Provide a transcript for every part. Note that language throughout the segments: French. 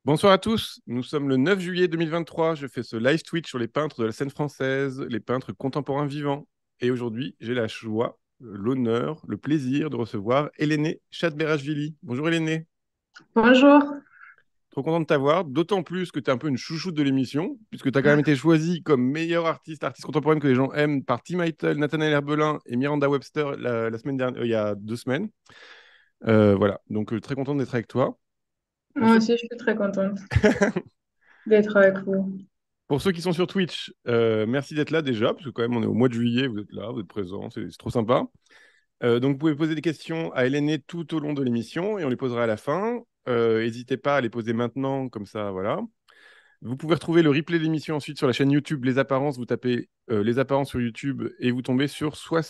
Bonsoir à tous, nous sommes le 9 juillet 2023. Je fais ce live Twitch sur les peintres de la scène française, les peintres contemporains vivants. Et aujourd'hui, j'ai la joie, l'honneur, le plaisir de recevoir Héléné Chadberashvili. Bonjour Héléné, Bonjour. trop content de t'avoir, d'autant plus que tu es un peu une chouchoute de l'émission, puisque tu as quand même été choisi comme meilleur artiste contemporaine que les gens aiment par Tim Idle, Nathanaël Herbelin et Miranda Webster la semaine dernière, il y a 2 semaines. Voilà, donc très content d'être avec toi. Pour Moi ceux aussi, je suis très contente d'être avec vous. Pour ceux qui sont sur Twitch, merci d'être là déjà, parce que quand même on est au mois de juillet, vous êtes là, vous êtes présents, c'est trop sympa. Donc vous pouvez poser des questions à Héléné tout au long de l'émission et on les posera à la fin. N'hésitez pas à les poser maintenant, comme ça, voilà. Vous pouvez retrouver le replay de l'émission ensuite sur la chaîne YouTube Les Apparences. Vous tapez Les Apparences sur YouTube et vous tombez sur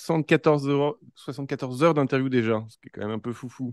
74 heures d'interview déjà, ce qui est quand même un peu foufou.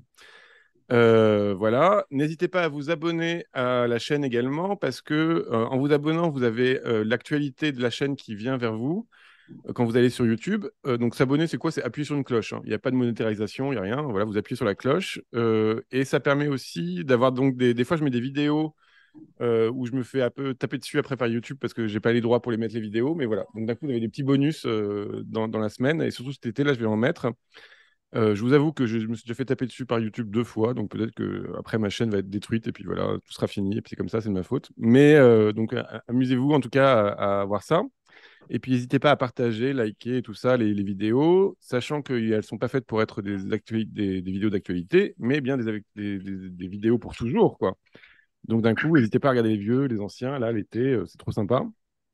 Voilà, n'hésitez pas à vous abonner à la chaîne également parce que en vous abonnant, vous avez l'actualité de la chaîne qui vient vers vous quand vous allez sur YouTube. Donc s'abonner, c'est quoi? C'est appuyer sur une cloche, hein. Il n'y a pas de monétarisation, il n'y a rien. Voilà, vous appuyez sur la cloche et ça permet aussi d'avoir donc des fois je mets des vidéos où je me fais un peu taper dessus après par YouTube parce que j'ai pas les droits pour les mettre les vidéos, mais voilà. Donc d'un coup, vous avez des petits bonus dans la semaine et surtout cet été là, je vais en mettre. Je vous avoue que je me suis déjà fait taper dessus par YouTube 2 fois, donc peut-être que après ma chaîne va être détruite et puis voilà, tout sera fini et puis c'est comme ça, c'est de ma faute. Mais donc amusez-vous en tout cas à voir ça. Et puis n'hésitez pas à partager, liker et tout ça, les vidéos, sachant qu'elles sont pas faites pour être des vidéos d'actualité, mais bien des vidéos pour toujours, quoi. Donc d'un coup, n'hésitez pas à regarder les vieux, les anciens, là, l'été, c'est trop sympa.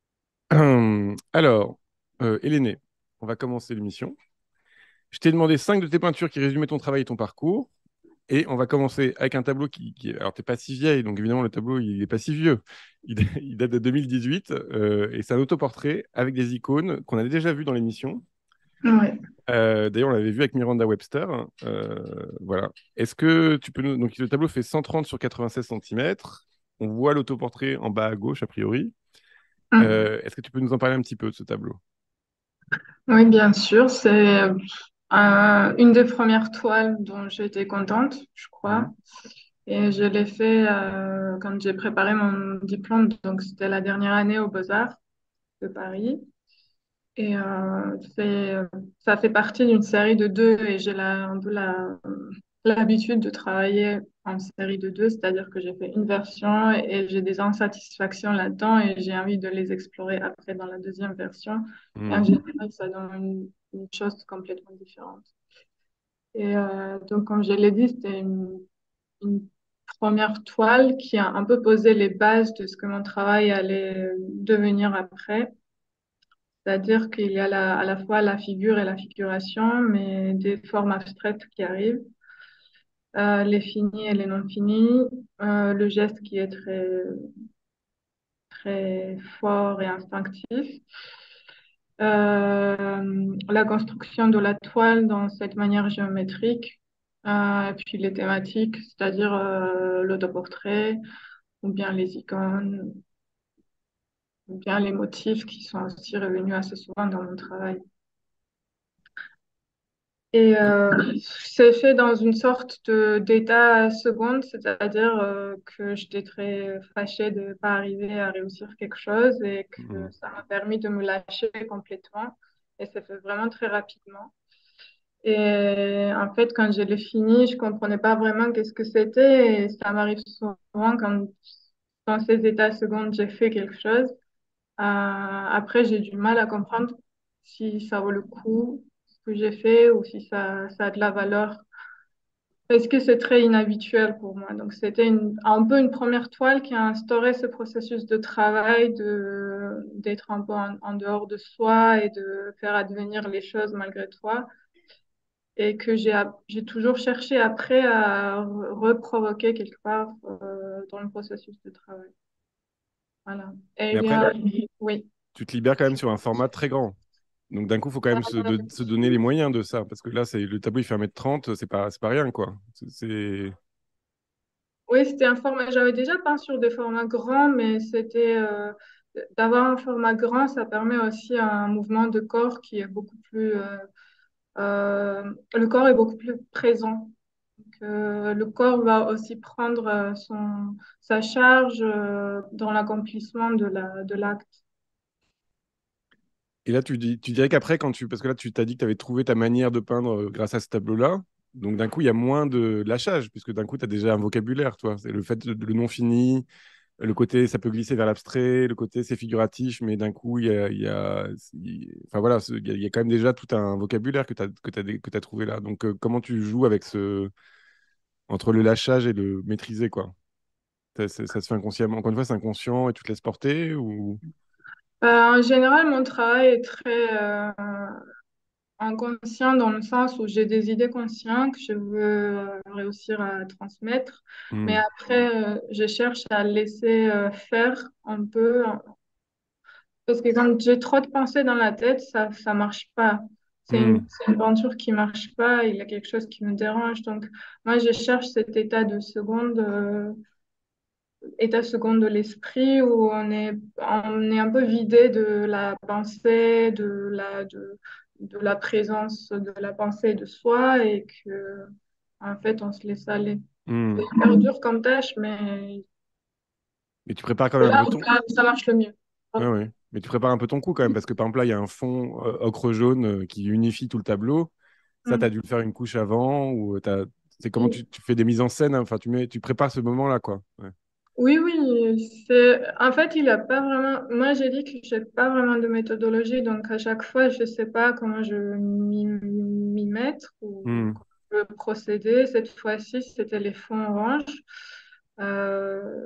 Alors, Héléné, on va commencer l'émission. Je t'ai demandé 5 de tes peintures qui résumaient ton travail et ton parcours. Et on va commencer avec un tableau alors, t'es pas si vieille, donc évidemment, le tableau, il est pas si vieux. Il date de 2018 et c'est un autoportrait avec des icônes qu'on a déjà vues dans l'émission. Ouais. D'ailleurs, on l'avait vu avec Miranda Webster. Voilà. Est-ce que tu peux nous... Donc, le tableau fait 130 sur 96 centimètres. On voit l'autoportrait en bas à gauche, a priori. Mm. Est-ce que tu peux nous en parler un petit peu de ce tableau? Oui, bien sûr. C'est une des premières toiles dont j'étais contente, je crois. Mhm. Et je l'ai fait quand j'ai préparé mon diplôme. Donc, c'était la dernière année aux Beaux-Arts de Paris. Et ça fait partie d'une série de deux. Et j'ai un peu l'habitude de travailler en série de deux, c'est-à-dire que j'ai fait une version et j'ai des insatisfactions là-dedans et j'ai envie de les explorer après dans la deuxième version. Et en Mhm. général, ça donne une chose complètement différente. Et donc, comme je l'ai dit, c'était une première toile qui a un peu posé les bases de ce que mon travail allait devenir après. C'est-à-dire qu'il y a à la fois la figure et la figuration, mais des formes abstraites qui arrivent, les finis et les non finis, le geste qui est très fort et instinctif, la construction de la toile dans cette manière géométrique, et puis les thématiques, c'est-à-dire l'autoportrait, ou bien les icônes, ou bien les motifs qui sont aussi revenus assez souvent dans mon travail. Et c'est fait dans une sorte d'état seconde, c'est-à-dire que j'étais très fâchée de ne pas arriver à réussir quelque chose et que Mhm. ça m'a permis de me lâcher complètement. Et ça fait vraiment très rapidement. Et en fait, quand je l'ai fini, je comprenais pas vraiment qu'est-ce que c'était. Et ça m'arrive souvent quand dans ces états secondes, j'ai fait quelque chose. Après, j'ai du mal à comprendre si ça vaut le coup, ce que j'ai fait, ou si ça a de la valeur. Parce que c'est très inhabituel pour moi. Donc, c'était un peu une première toile qui a instauré ce processus de travail, d'être un peu en dehors de soi et de faire advenir les choses malgré toi. Et que j'ai toujours cherché après à reprovoquer quelque part dans le processus de travail. Voilà. Et Mais il y après, a, oui. tu te libères quand même sur un format très grand. Donc d'un coup, il faut quand même se donner les moyens de ça, parce que là, le tableau, il fait 1,30 m, c'est pas rien, quoi. Oui, c'était un format. J'avais déjà peint sur des formats grands, mais c'était d'avoir un format grand, ça permet aussi un mouvement de corps qui est beaucoup plus. Le corps est beaucoup plus présent. le corps va aussi prendre sa charge dans l'accomplissement de l'acte. Et là, tu dirais qu'après, parce que là, tu t'as dit que tu avais trouvé ta manière de peindre grâce à ce tableau-là. Donc, d'un coup, il y a moins de lâchage, puisque d'un coup, tu as déjà un vocabulaire, toi. C'est le fait le non fini, le côté, ça peut glisser vers l'abstrait, le côté, c'est figuratif, mais d'un coup, enfin voilà, il y a quand même déjà tout un vocabulaire que t'as trouvé là. Donc, comment tu joues avec entre le lâchage et le maîtriser, quoi? Ça se fait inconsciemment. Encore une fois, c'est inconscient et tu te laisses porter ou... En général, mon travail est très inconscient dans le sens où j'ai des idées conscientes que je veux réussir à transmettre, mais Hmm. après, je cherche à laisser faire un peu, parce que quand j'ai trop de pensées dans la tête, ça marche pas. Hmm. C'est une peinture qui marche pas, il y a quelque chose qui me dérange. Donc, moi, je cherche cet état second de l'esprit où on est un peu vidé de la pensée, de la présence de la pensée de soi et que, en fait, on se laisse aller. Hmm. C'est hyper dur comme tâche, mais Mais tu prépares quand c'est même un là peu où ton... ça marche le mieux. Ouais, ouais. Mais tu prépares un peu ton coup quand même, parce que par exemple là, il y a un fond ocre jaune qui unifie tout le tableau. Ça, tu as Mm. dû le faire une couche avant, ou c'est comment Oui, tu fais des mises en scène, hein. Enfin, tu prépares ce moment-là, quoi. Ouais. oui, oui, en fait, il a pas vraiment, moi, j'ai dit que j'ai pas vraiment de méthodologie, donc à chaque fois, je sais pas comment je m'y mettre ou Hmm. comment je veux procéder. Cette fois-ci, c'était les fonds orange, euh,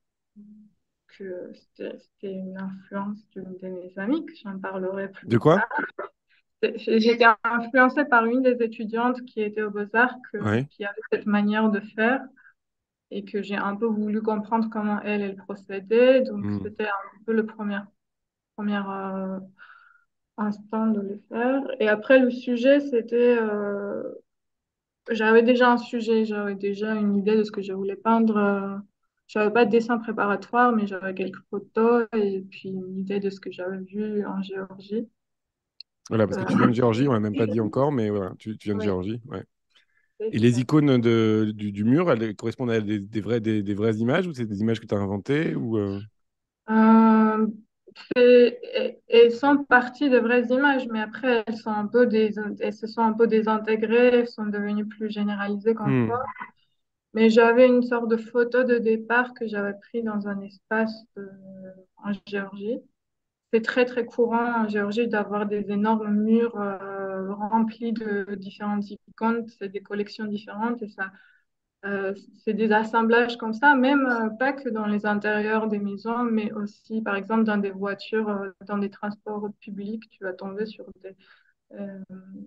c'était une influence d'une de mes amies, que j'en parlerai De plus quoi? tard. J'ai été influencée par une des étudiantes qui était au Beaux-Arts, Ouais. qui avait cette manière de faire et que j'ai un peu voulu comprendre comment elle procédait. Donc, Hmm. c'était un peu le premier instant de le faire. Et après, le sujet, c'était... j'avais déjà un sujet, j'avais déjà une idée de ce que je voulais peindre. J'avais pas de dessin préparatoire, mais j'avais quelques photos et puis une idée de ce que j'avais vu en Géorgie. Voilà, parce que Euh, tu viens de Géorgie, on l'a même pas dit encore, mais voilà, tu viens de oui, Géorgie. Ouais. c'est Et les ça. icônes du mur, elles correspondent à des vraies images ou c'est des images que tu as inventées ou Euh, elles sont parties de vraies images, mais après, elles se sont un peu désintégrées, elles sont devenues plus généralisées qu'en Hmm. soi. Mais j'avais une sorte de photo de départ que j'avais pris dans un espace en Géorgie. C'est très, très courant en Géorgie d'avoir des énormes murs remplis de différentes icônes. C'est des collections différentes et ça, c'est des assemblages comme ça, même pas que dans les intérieurs des maisons, mais aussi, par exemple, dans des voitures, dans des transports publics, tu vas tomber sur euh,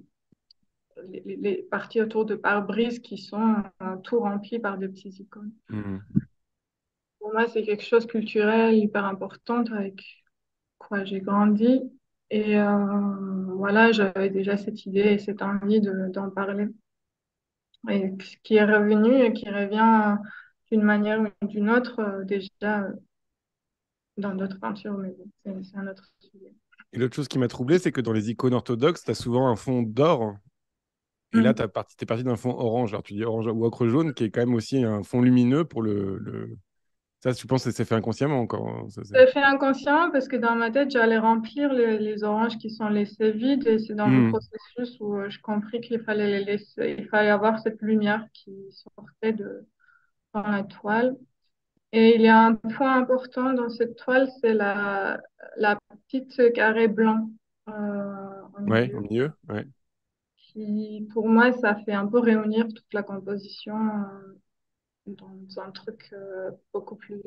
les parties autour de pare-brise qui sont tout remplies par des petites icônes. Hmm. Pour moi, c'est quelque chose de culturel hyper important avec quoi j'ai grandi. Et voilà, j'avais déjà cette idée et cette envie d'en parler. Et ce qui est revenu et qui revient d'une manière ou d'une autre, déjà dans d'autres peintures, mais bon, c'est un autre sujet. Et l'autre chose qui m'a troublé, c'est que dans les icônes orthodoxes, tu as souvent un fond d'or. Et là, Mm. t'es parti d'un fond orange. Alors, tu dis orange ou ocre jaune, qui est quand même aussi un fond lumineux pour Ça, je pense que c'est fait inconsciemment encore, hein. J'ai fait inconsciemment parce que dans ma tête, j'allais remplir les oranges qui sont laissés vides et c'est dans le Hmm. processus où je compris qu'il fallait les laisser, il fallait avoir cette lumière qui sortait dans la toile. Et il y a un point important dans cette toile, c'est la petite carré blanc au Ouais, au milieu, milieu. Ouais. qui pour moi, ça fait un peu réunir toute la composition dans un truc beaucoup plus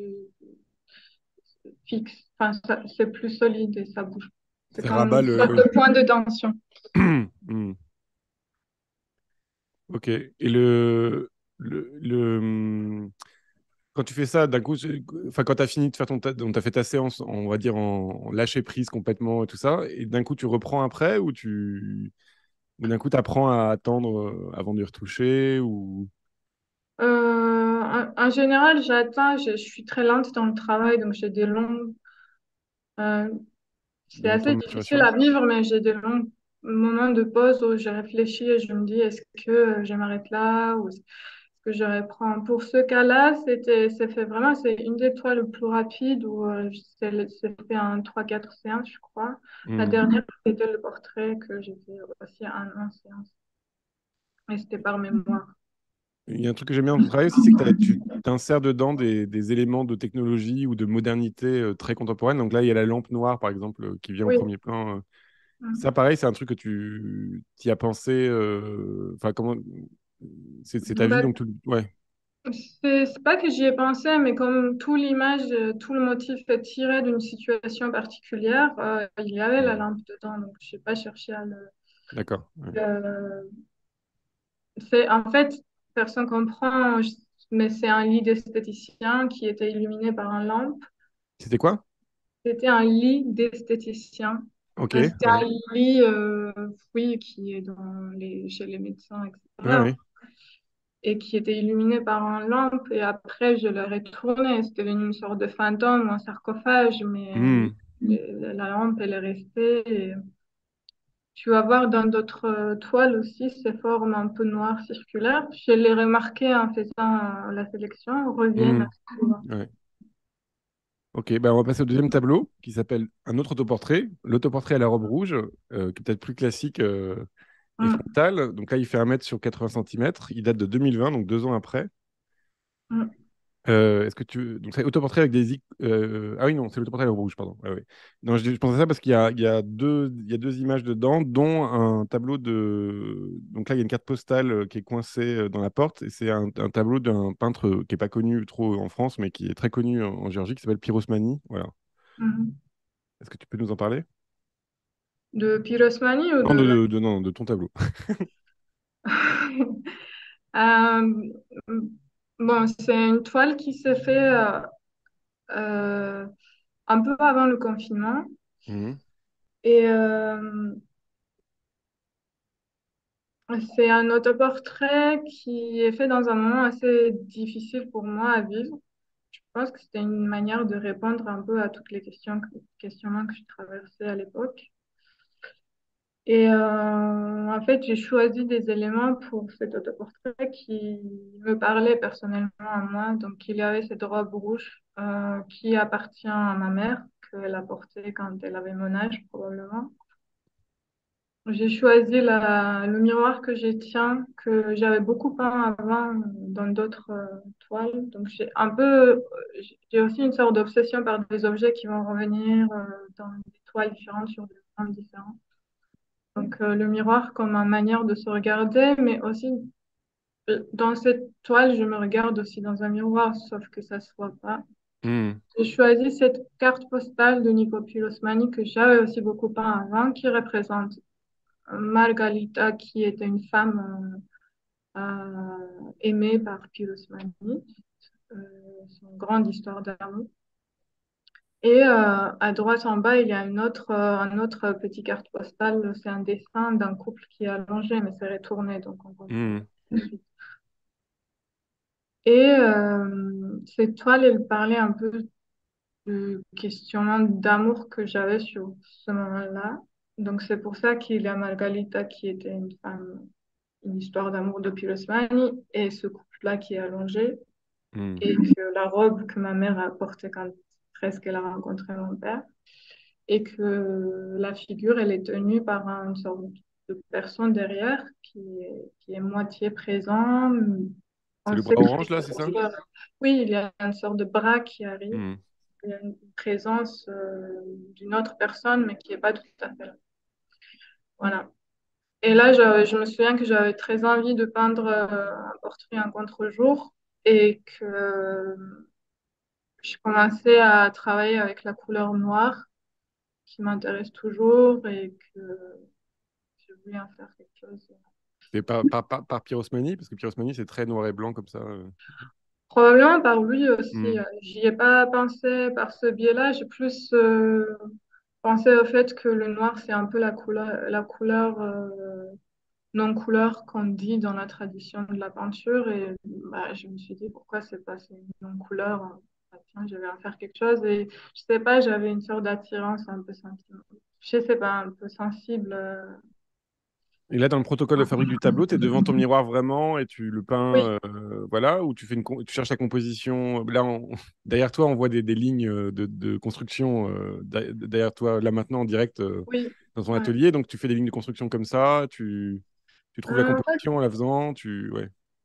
fixe. Enfin, c'est plus solide et ça bouge. C'est Ça comme rabat une sorte de point de tension. Hmm. Ok. Et quand tu fais ça, d'un coup, enfin, quand tu as fini de faire donc t'as fait ta séance, on va dire en lâcher prise complètement et tout ça, et d'un coup, tu reprends après ou d'un coup, tu apprends à attendre avant de retoucher ou En général, je suis très lente dans le travail, donc j'ai des longs. euh, des c'est longs temps assez de difficile maturation? à vivre, mais j'ai des longs moments de pause où je réfléchis et je me dis, est-ce que je m'arrête là ou que je reprends. Pour ce cas-là, c'est une des toiles les plus rapides où c'est fait en 3-4 séances, je crois. La Hmm. dernière, c'était le portrait que j'ai fait aussi en 1 séance. Et c'était par mémoire. Il y a un truc que j'aime bien dans ton travail aussi, c'est que tu insères dedans des éléments de technologie ou de modernité très contemporaine. Donc là, il y a la lampe noire, par exemple, qui vient au Oui. premier plan. Ça, Mm. pareil, c'est un truc que tu y as pensé. Enfin, comment. C'est ta vie, Bah, donc ouais, c'est pas que j'y ai pensé, mais comme tout l'image, tout le motif est tiré d'une situation particulière, il y avait la Hmm. lampe dedans, donc je n'ai pas cherché à le. D'accord. Ouais. euh, c'est en fait, personne comprend, mais c'est un lit d'esthéticien qui était illuminé par une lampe. C'était quoi? C'était un lit d'esthéticien. Ok, C'était ouais. un lit, oui, qui est chez les médecins, Ouais, etc. ouais. Et qui était illuminé par une lampe. Et après, je l'ai retourné. C'était devenu une sorte de fantôme, un sarcophage, mais Hmm. la lampe, elle est restée. Et tu vas voir dans d'autres toiles aussi ces formes un peu noires circulaires. Je l'ai remarqué en faisant la sélection, reviennent Hmm. assez souvent. Ouais. Ok, ben on va passer au deuxième tableau qui s'appelle un autre autoportrait. L'autoportrait à la robe rouge, qui est peut-être plus classique et Mm, frontal. Donc là, il fait 1 mètre sur 80 centimètres. Il date de 2020, donc 2 ans après. mm, Est-ce que tu... Donc c'est autoportrait avec des... Ah oui, non, c'est l'autoportrait à la robe rouge, pardon. Ouais, ouais. Non, je pensais à ça parce qu'il y a deux images dedans, dont un tableau de... Donc là, il y a une carte postale qui est coincée dans la porte. Et c'est un tableau d'un peintre qui n'est pas connu trop en France, mais qui est très connu en Géorgie, qui s'appelle Pyrosmani. Voilà. mm. Est-ce que tu peux nous en parler? De Pyrosmanie ou Non, de la... non, de ton tableau. Euh, bon, c'est une toile qui s'est fait euh, un peu avant le confinement. Mhm. Et c'est un autoportrait qui est fait dans un moment assez difficile pour moi à vivre. Je pense que c'était une manière de répondre un peu à toutes les questionnements que je traversais à l'époque. Et en fait, j'ai choisi des éléments pour cet autoportrait qui me parlaient personnellement à moi. Donc, il y avait cette robe rouge qui appartient à ma mère, qu'elle a portée quand elle avait mon âge, probablement. J'ai choisi le miroir que je tiens, que j'avais beaucoup peint avant dans d'autres toiles. Donc, j'ai aussi une sorte d'obsession par des objets qui vont revenir dans des toiles différentes sur des formes différentes. Donc, le miroir comme une manière de se regarder, mais aussi dans cette toile, je me regarde aussi dans un miroir, sauf que ça se voit pas. Mhm. J'ai choisi cette carte postale de Nikopoulos Osmani que j'avais aussi beaucoup peint avant, qui représente Margalita, qui était une femme aimée par Pirosmani. Euh, c'est une grande histoire d'amour. Et à droite en bas, il y a un autre petit carte postale. C'est un dessin d'un couple qui est allongé, mais c'est retourné, donc on comprend pas Mhm. tout de suite. Et cette toile, elle parlait un peu du questionnement d'amour que j'avais sur ce moment-là. Donc c'est pour ça qu'il y a Margalita qui était une femme, une histoire d'amour de Pirosmani, et ce couple-là qui est allongé, Mhm. et que la robe que ma mère a portée quand presque elle a rencontré mon père, et que la figure, elle est tenue par une sorte de personne derrière qui est moitié présent. C'est On le sait bras que orange, là, c'est ça? oui, il y a une sorte de bras qui arrive, Mhm. il y a une présence d'une autre personne, mais qui n'est pas tout à fait là. Voilà. Et là, je me souviens que j'avais très envie de peindre un portrait en contre-jour et que je commençais à travailler avec la couleur noire qui m'intéresse toujours et que je voulais en faire quelque chose. C'est par Pyrosmani, parce que Pyrosmani, c'est très noir et blanc comme ça. Probablement par lui aussi. Mhm. J'y ai pas pensé par ce biais-là. J'ai plus pensé au fait que le noir, c'est un peu la couleur non-couleur qu'on dit dans la tradition de la peinture. Et bah, je me suis dit, pourquoi c'est pas une non-couleur? Ah, tiens, je vais en faire quelque chose. Et je sais pas, j'avais une sorte d'attirance un peu sensible. Je sais pas, un peu sensible. Et là, dans le protocole de fabrique du tableau, tu es devant ton miroir vraiment et tu le Oui, peins, voilà, ou tu fais tu cherches la composition. Là, derrière toi, on voit des lignes de construction derrière toi, là maintenant, en direct oui. dans ton Ouais. atelier. Donc, tu fais des lignes de construction comme ça, tu trouves la En fait, composition en la faisant, ouais.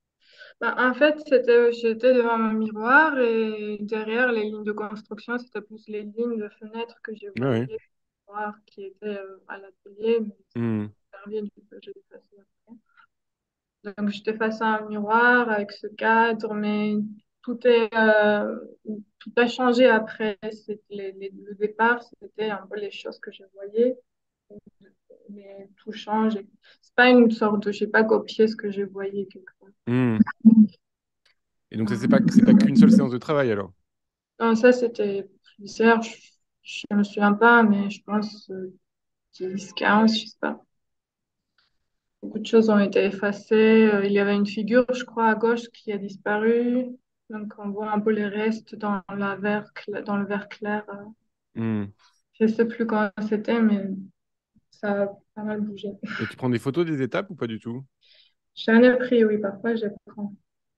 j'étais devant mon miroir et derrière les lignes de construction, c'était plus les lignes de fenêtres que je Ouais, ouais. voyais voir qui étaient à l'atelier, mais ça Hmm. m'a servi du coup, je l'ai effacé après. Donc, j'étais face à un miroir avec ce cadre, mais tout est, euh, tout a changé après. Le départ, c'était un peu les choses que je voyais, mais tout change. C'est pas une sorte de, j'ai pas copié ce que je voyais quelque part. Hmm. Et donc, ça, c'est pas qu'une seule séance de travail alors. Non, ça, c'était plusieurs, je me souviens pas, mais je pense 10, 15, je sais pas. Beaucoup de choses ont été effacées. Il y avait une figure, je crois, à gauche qui a disparu. Donc, on voit un peu les restes dans le verre clair. Hmm. Je sais plus quand c'était, mais ça a pas mal bougé. Et tu prends des photos des étapes ou pas du tout? J'en ai pris, oui, parfois, je prends.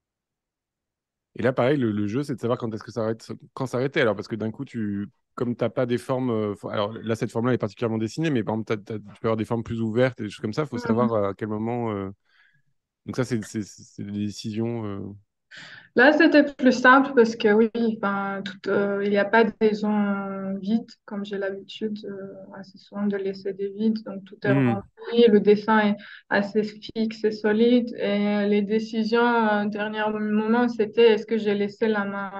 Et là, pareil, le jeu, c'est de savoir quand est-ce que ça arrête, quand s'arrêter. Alors, parce que d'un coup, comme t'as pas des formes, alors là, cette forme-là est particulièrement dessinée, mais par exemple, tu peux avoir des formes plus ouvertes et des choses comme ça. Il faut savoir Mhm. à quel moment. Donc ça, c'est des décisions. Là, c'était plus simple parce que oui, enfin, il n'y a pas des zones vides comme j'ai l'habitude assez souvent de laisser des vides. Donc, tout est Hmm. rempli. Le dessin est assez fixe et solide. Et les décisions, dernier moment, c'était est-ce que j'ai laissé la main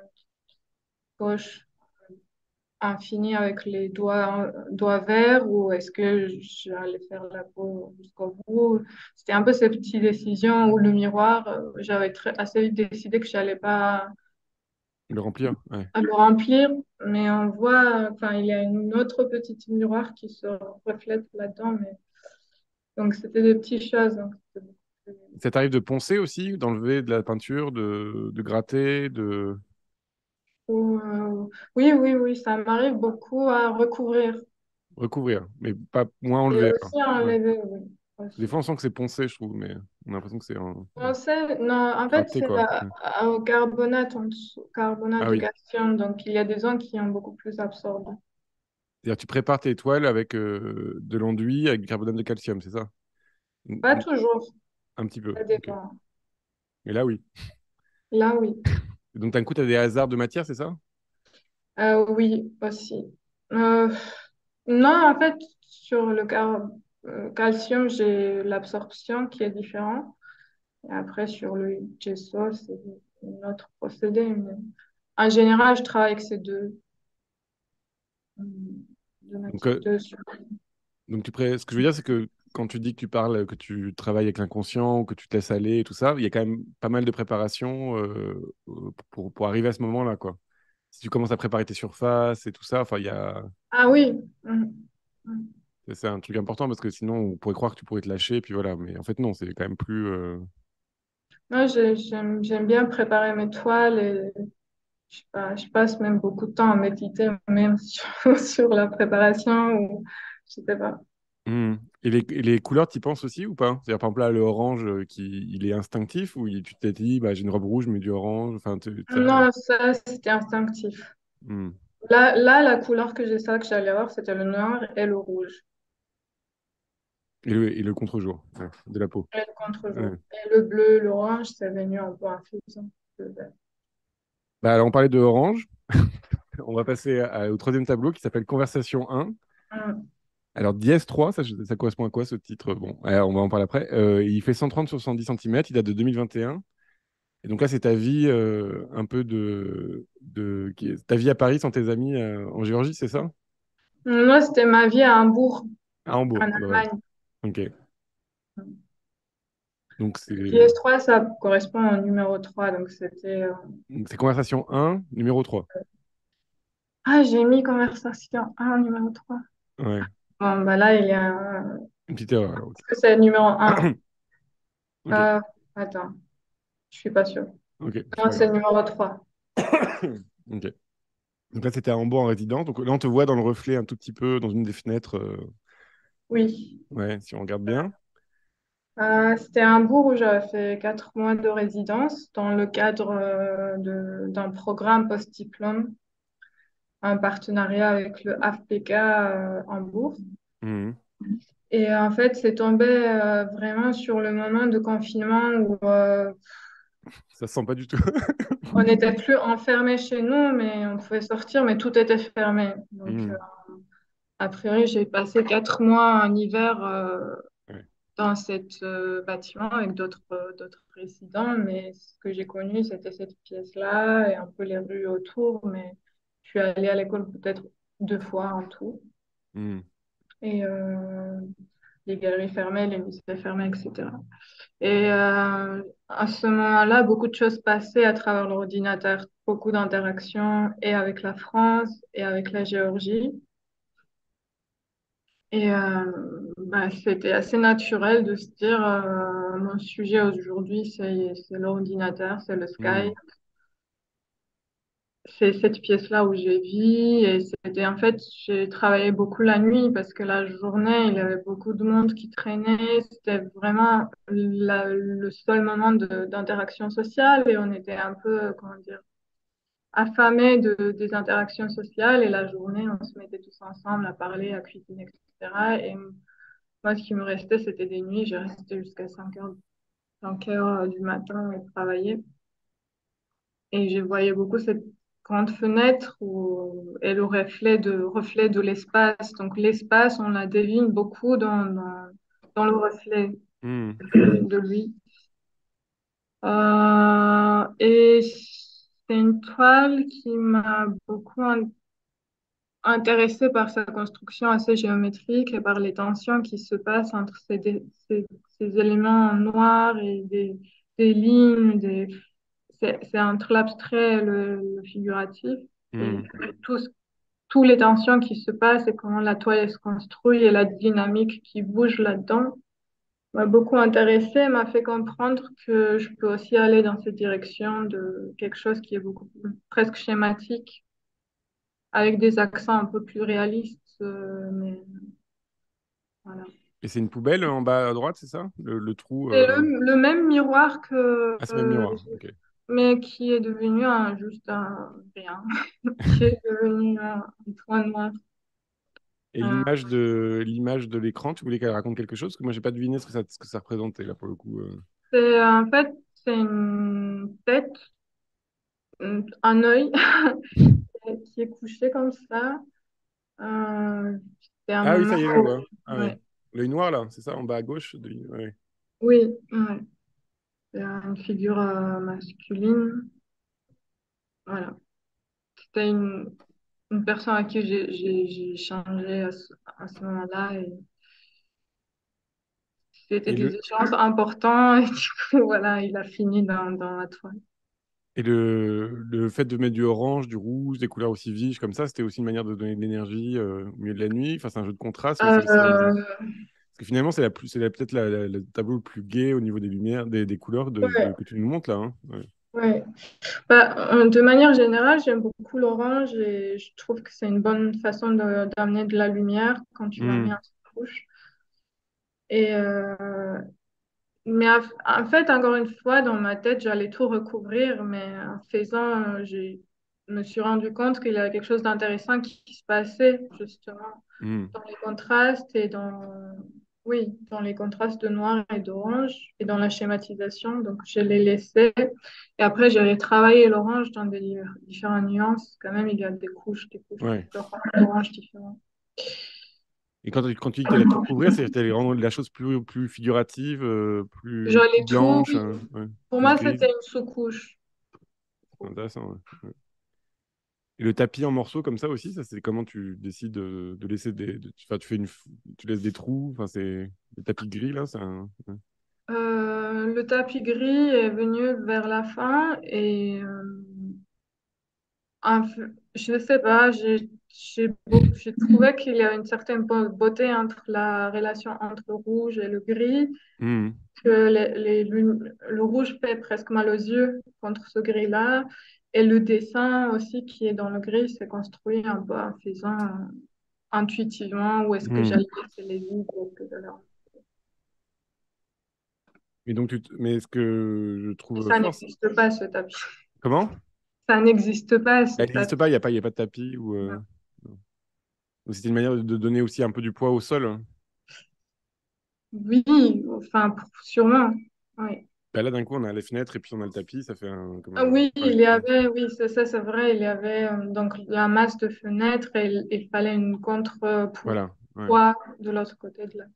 gauche infinie avec les doigts verts ou est-ce que j'allais faire la peau jusqu'au bout? C'était un peu ces petites décisions où le miroir, j'avais assez vite décidé que j'allais pas Le remplir, ouais. à le remplir, mais on voit, enfin, il y a une autre petite miroir qui se reflète là-dedans, mais donc c'était des petites choses. Donc, c'était beaucoup plus- Ça t'arrive de poncer aussi, d'enlever de la peinture, de gratter, de Oui, oui, oui, ça m'arrive beaucoup à recouvrir recouvrir, mais pas moins et enlever alors. aussi à Ouais. enlever, oui. Des Aussi. fois, on sent que c'est poncé, je trouve, mais on a l'impression que c'est On sait, non, en fait, gratté, c'est quoi. Ouais. au carbonate, en dessous, carbonate Ah de oui. calcium, donc il y a des zones qui ont beaucoup plus absorbé. C'est-à-dire, tu prépares tes toiles avec de l'enduit, avec du carbonate de calcium, c'est ça? Pas toujours, Un petit peu. ça Ok. dépend. Mais là, oui. Là, oui. Et donc, d'un coup, tu as des hasards de matière, c'est ça? Oui, aussi. Euh, non, en fait, sur le calcium, j'ai l'absorption qui est différente. Et après, sur le gesso, c'est un autre procédé. Mais en général, je travaille avec ces deux Donc, matières. ce que je veux dire, c'est que quand tu dis que tu parles, que tu travailles avec l'inconscient, ou que tu te laisses aller et tout ça, il y a quand même pas mal de préparation pour arriver à ce moment-là, quoi. Si tu commences à préparer tes surfaces et tout ça, enfin, Ah oui. Mhm. Mhm. c'est un truc important parce que sinon, on pourrait croire que tu pourrais te lâcher, et puis voilà. Mais en fait, non, c'est quand même plus. Moi, j'aime bien préparer mes toiles et je, sais pas, je passe même beaucoup de temps à méditer même sur la préparation ou je sais pas. Hmm. Et les couleurs, tu y penses aussi ou pas? C'est-à-dire, par exemple, là, le orange, il est instinctif ou tu t'es dit, bah, j'ai une robe rouge, je mets du orange. Enfin, Non, ça, c'était instinctif. Hmm. Là, la couleur que j'ai ça que j'allais avoir, c'était le noir et le rouge. Et le contre-jour, ouais, de la peau. Et le contre-jour. Ouais. Et le bleu, l'orange, c'est venu un peu infusion. Le vert. Bah, alors, on parlait de orange. On va passer au troisième tableau qui s'appelle Conversation 1. Hum. Alors, Dièse 3, ça correspond à quoi ce titre? Bon, on va en parler après. Il fait 130 sur 110 cm, il date de 2021. Et donc là, c'est ta vie un peu ta vie à Paris sans tes amis en Géorgie, c'est ça? Moi, c'était ma vie à Hambourg, À Hambourg, en bah voilà. Allemagne. Ok. Donc PS3, ça correspond au numéro 3. Donc, c'était. c'est conversation 1, numéro 3. Ah, j'ai mis conversation 1, numéro 3. Ouais. Bon, bah là, il y a. Une petite erreur alors. Ok. Est-ce que c'est le numéro 1? Ok. Attends, je suis pas sûre. Ok. C'est Non, pas c'est grave. le numéro 3. Ok. Donc là, c'était à Hambourg en résidence. Donc là, on te voit dans le reflet un tout petit peu dans une des fenêtres. Oui. Ouais, si on regarde bien. C'était un bourg où j'avais fait 4 mois de résidence dans le cadre d'un programme post-diplôme, un partenariat avec le AFPK Hambourg. Mhm. Et en fait, c'est tombé vraiment sur le moment de confinement où Ça se sent pas du tout. on n'était plus enfermés chez nous, mais on pouvait sortir, mais tout était fermé. Donc, Mhm. a priori, j'ai passé 4 mois en hiver Ouais. dans cet bâtiment avec d'autres résidents, mais ce que j'ai connu, c'était cette pièce-là et un peu les rues autour, mais je suis allée à l'école peut-être 2 fois en tout. Mhm. Et les galeries fermées, les musées fermés, etc. Et à ce moment-là, beaucoup de choses passaient à travers l'ordinateur, beaucoup d'interactions et avec la France et avec la Géorgie. Et c'était assez naturel de se dire, mon sujet aujourd'hui, c'est l'ordinateur, c'est le Sky. Mhm. C'est cette pièce-là où j'ai vis. Et c'était en fait, j'ai travaillé beaucoup la nuit parce que la journée, il y avait beaucoup de monde qui traînait. C'était vraiment le seul moment d'interaction sociale et on était un peu, comment dire, affamés des interactions sociales. Et la journée, on se mettait tous ensemble à parler, à cuisiner, etc. Et moi, ce qui me restait, c'était des nuits. J'ai resté jusqu'à 5 heures du matin et travailler. Et je voyais beaucoup cette grande fenêtre et le reflet de l'espace. Donc l'espace, on la devine beaucoup dans le reflet Mhm. de lui. Et c'est une toile qui m'a beaucoup intéressée par sa construction assez géométrique et par les tensions qui se passent entre ces éléments noirs et des lignes, c'est entre l'abstrait et le figuratif. Et Mhm. tous tous les tensions qui se passent et comment la toile elle se construit et la dynamique qui bouge là-dedans m'a beaucoup intéressée, m'a fait comprendre que je peux aussi aller dans cette direction de quelque chose qui est beaucoup presque schématique, avec des accents un peu plus réalistes. Mais voilà. Et c'est une poubelle en bas à droite, c'est ça? Le trou. C'est le même miroir que, Ah, c'est même miroir. Ok. mais qui est devenu juste un rien, qui est devenu un point noir. Et Euh, l'image de l'écran, tu voulais qu'elle raconte quelque chose? Parce que moi, j'ai pas deviné ce que ça représentait là pour le coup. c'est en fait c'est une tête, un œil qui est couché comme ça. C'est un Ah oui, moment ça y est, je où, vois. Ah ouais. ouais. L'œil noir là, c'est ça, en bas à gauche ouais. Oui, ouais. C'est une figure masculine. Voilà. C'était une personne à qui j'ai échangé à ce moment-là et c'était Et des le, échanges importants et du coup, voilà, il a fini dans la toile. le fait de mettre du orange, du rouge, des couleurs aussi vives comme ça, c'était aussi une manière de donner de l'énergie au milieu de la nuit. Enfin, c'est un jeu de contraste, mais c'est aussi. Euh, Parce que finalement, peut-être le tableau le plus gai au niveau des lumières, des couleurs ouais, que tu nous montres là, hein. Ouais. ouais. Bah, de manière générale, j'aime beaucoup l'orange et je trouve que c'est une bonne façon d'amener de la lumière quand tu la mets Hmm. en couche. Et, mais en fait, encore une fois, dans ma tête, j'allais tout recouvrir, mais en faisant, je me suis rendu compte qu'il y avait quelque chose d'intéressant qui se passait justement Hmm. dans les contrastes et oui, dans les contrastes de noir et d'orange et dans la schématisation. Donc, je l'ai laissé. Et après, j'ai travaillé l'orange dans des différentes nuances. Quand même, il y a des couches Ouais. d'orange différentes. Et quand tu dis que tu allais tout recouvrir, c'est que tu allais rendre la chose plus figurative, plus J'allais tout, blanche, oui. hein, ouais, Pour plus moi, c'était grise. une sous-couche. Intéressant, ouais. Ouais. Et le tapis en morceaux comme ça aussi, ça c'est comment tu décides de laisser enfin, tu laisses des trous, enfin c'est le tapis gris là, ouais. Le tapis gris est venu vers la fin et je sais pas, j'ai trouvé qu'il y a une certaine beauté entre la relation entre le rouge et le gris, Mhm. que le rouge fait presque mal aux yeux contre ce gris-là et le dessin aussi qui est dans le gris s'est construit un peu en faisant intuitivement où est-ce que Mhm. j'allais laisser les vides, où est-ce que j'allais Mais donc, mais ce que je Et trouve ça fort, n'existe pas, ce tapis. comment? Ça n'existe pas, ce Elle n'existe pas, tapis. il y a pas de tapis ou. Non. Non. Donc, c'était une manière de donner aussi un peu du poids au sol, hein. Oui, enfin, sûrement. Oui. Bah, là, d'un coup, on a les fenêtres et puis on a le tapis, ça fait un, comme Ah un. oui, Ouais, il y avait, oui, c'est ça, c'est vrai, il y avait donc la masse de fenêtres et il fallait une voilà. Ouais. contrepoids de l'autre côté de la.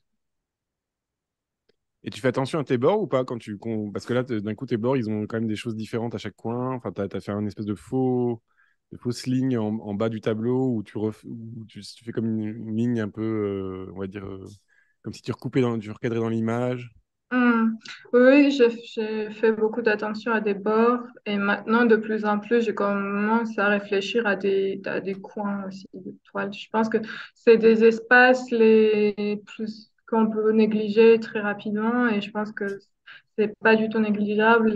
Et tu fais attention à tes bords ou pas quand parce que là, d'un coup, tes bords, ils ont quand même des choses différentes à chaque coin. Enfin, t'as fait un espèce de fausse ligne en bas du tableau où tu fais comme une ligne un peu, on va dire, comme si tu recadrais dans l'image. Hmm. Oui, j'ai fait beaucoup d'attention à des bords et maintenant, de plus en plus, je commence à réfléchir à des coins aussi de toile. Je pense que c'est des espaces les plus qu'on peut négliger très rapidement et je pense que c'est pas du tout négligeable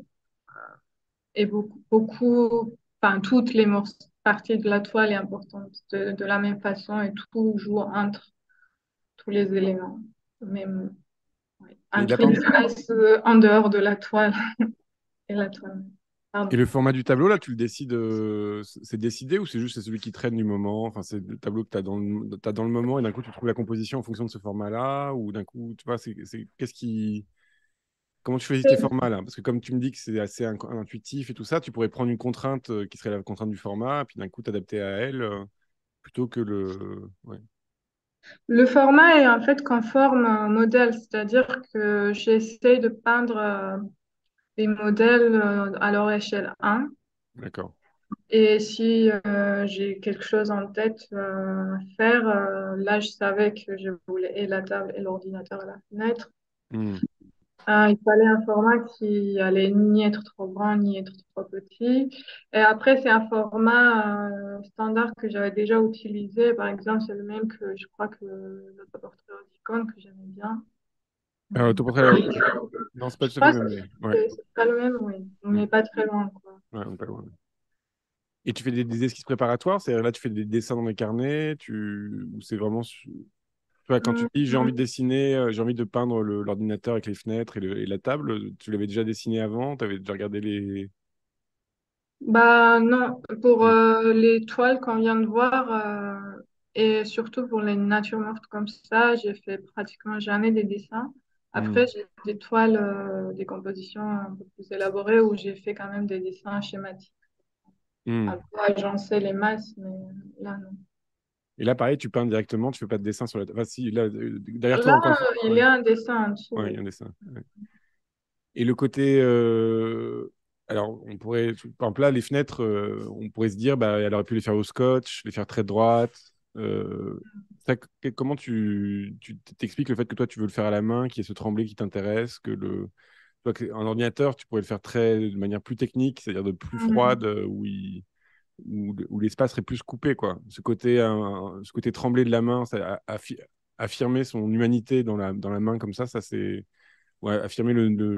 et enfin, toutes les parties de la toile est importante de la même façon et tout joue entre tous les éléments. Même, ouais, Et la entre pente l'espace en dehors de la toile et la toile. et Pardon. le format du tableau, là, tu le décides, c'est décidé ou c'est juste c'est celui qui traîne du moment? Enfin, c'est le tableau que tu as t'as dans le moment et d'un coup, tu trouves la composition en fonction de ce format-là ou d'un coup, tu vois, qu'est-ce qui. Comment tu choisis tes formats là? Parce que comme tu me dis que c'est assez intuitif et tout ça, tu pourrais prendre une contrainte qui serait la contrainte du format, puis d'un coup t'adapter à elle plutôt que le. Ouais. Le format est en fait conforme à un modèle, c'est-à-dire que j'essaie de peindre des modèles à leur échelle 1. D'accord. Et si j'ai quelque chose en tête à faire, là je savais que je voulais et la table et l'ordinateur à la fenêtre. Hmm. Il fallait un format qui allait ni être trop grand ni être trop petit. Et après, c'est un format standard que j'avais déjà utilisé. Par exemple, c'est le même que je crois que l'autoportrait Oticon que j'aimais bien. Autoportrait, non, c'est pas Je tout à fait crois le que même, mais ouais. c'est pas le même, oui. On Hmm. n'est pas très loin, quoi. Ouais, on est pas loin. Et tu fais des esquisses préparatoires, c'est-à-dire là tu fais des dessins dans les carnets, ou c'est vraiment. Tu vois, quand tu Hum, dis j'ai envie de dessiner, j'ai envie de peindre l'ordinateur avec les fenêtres et la table, tu l'avais déjà dessiné avant, tu avais déjà regardé les. Bah non, pour Hmm. les toiles qu'on vient de voir et surtout pour les natures mortes comme ça, j'ai fait pratiquement jamais des dessins. Hmm. Après, j'ai des toiles, des compositions un peu plus élaborées où j'ai fait quand même des dessins schématiques, un Hmm. peu agencer les masses, mais là non. Et là, pareil, tu peins directement, tu fais pas de dessin sur la. Enfin, si, là, derrière toi, Là, encore une fois. il Ouais, y a un dessin en dessous, ouais, il y a oui. un dessin. Ouais. Et le côté. Alors, on pourrait. Par exemple, là, les fenêtres, on pourrait se dire, bah, elle aurait pu les faire au scotch, les faire très droites. Comment tu t'expliques le fait que toi, tu veux le faire à la main, qu'il y ait ce tremblé qui t'intéresse, que le. Toi, un ordinateur, tu pourrais le faire de manière plus technique, c'est-à-dire de plus froide, Mhm. où l'espace serait plus coupé, quoi. Ce côté tremblé de la main, affirmer son humanité dans la main comme ça c'est ouais, affirmer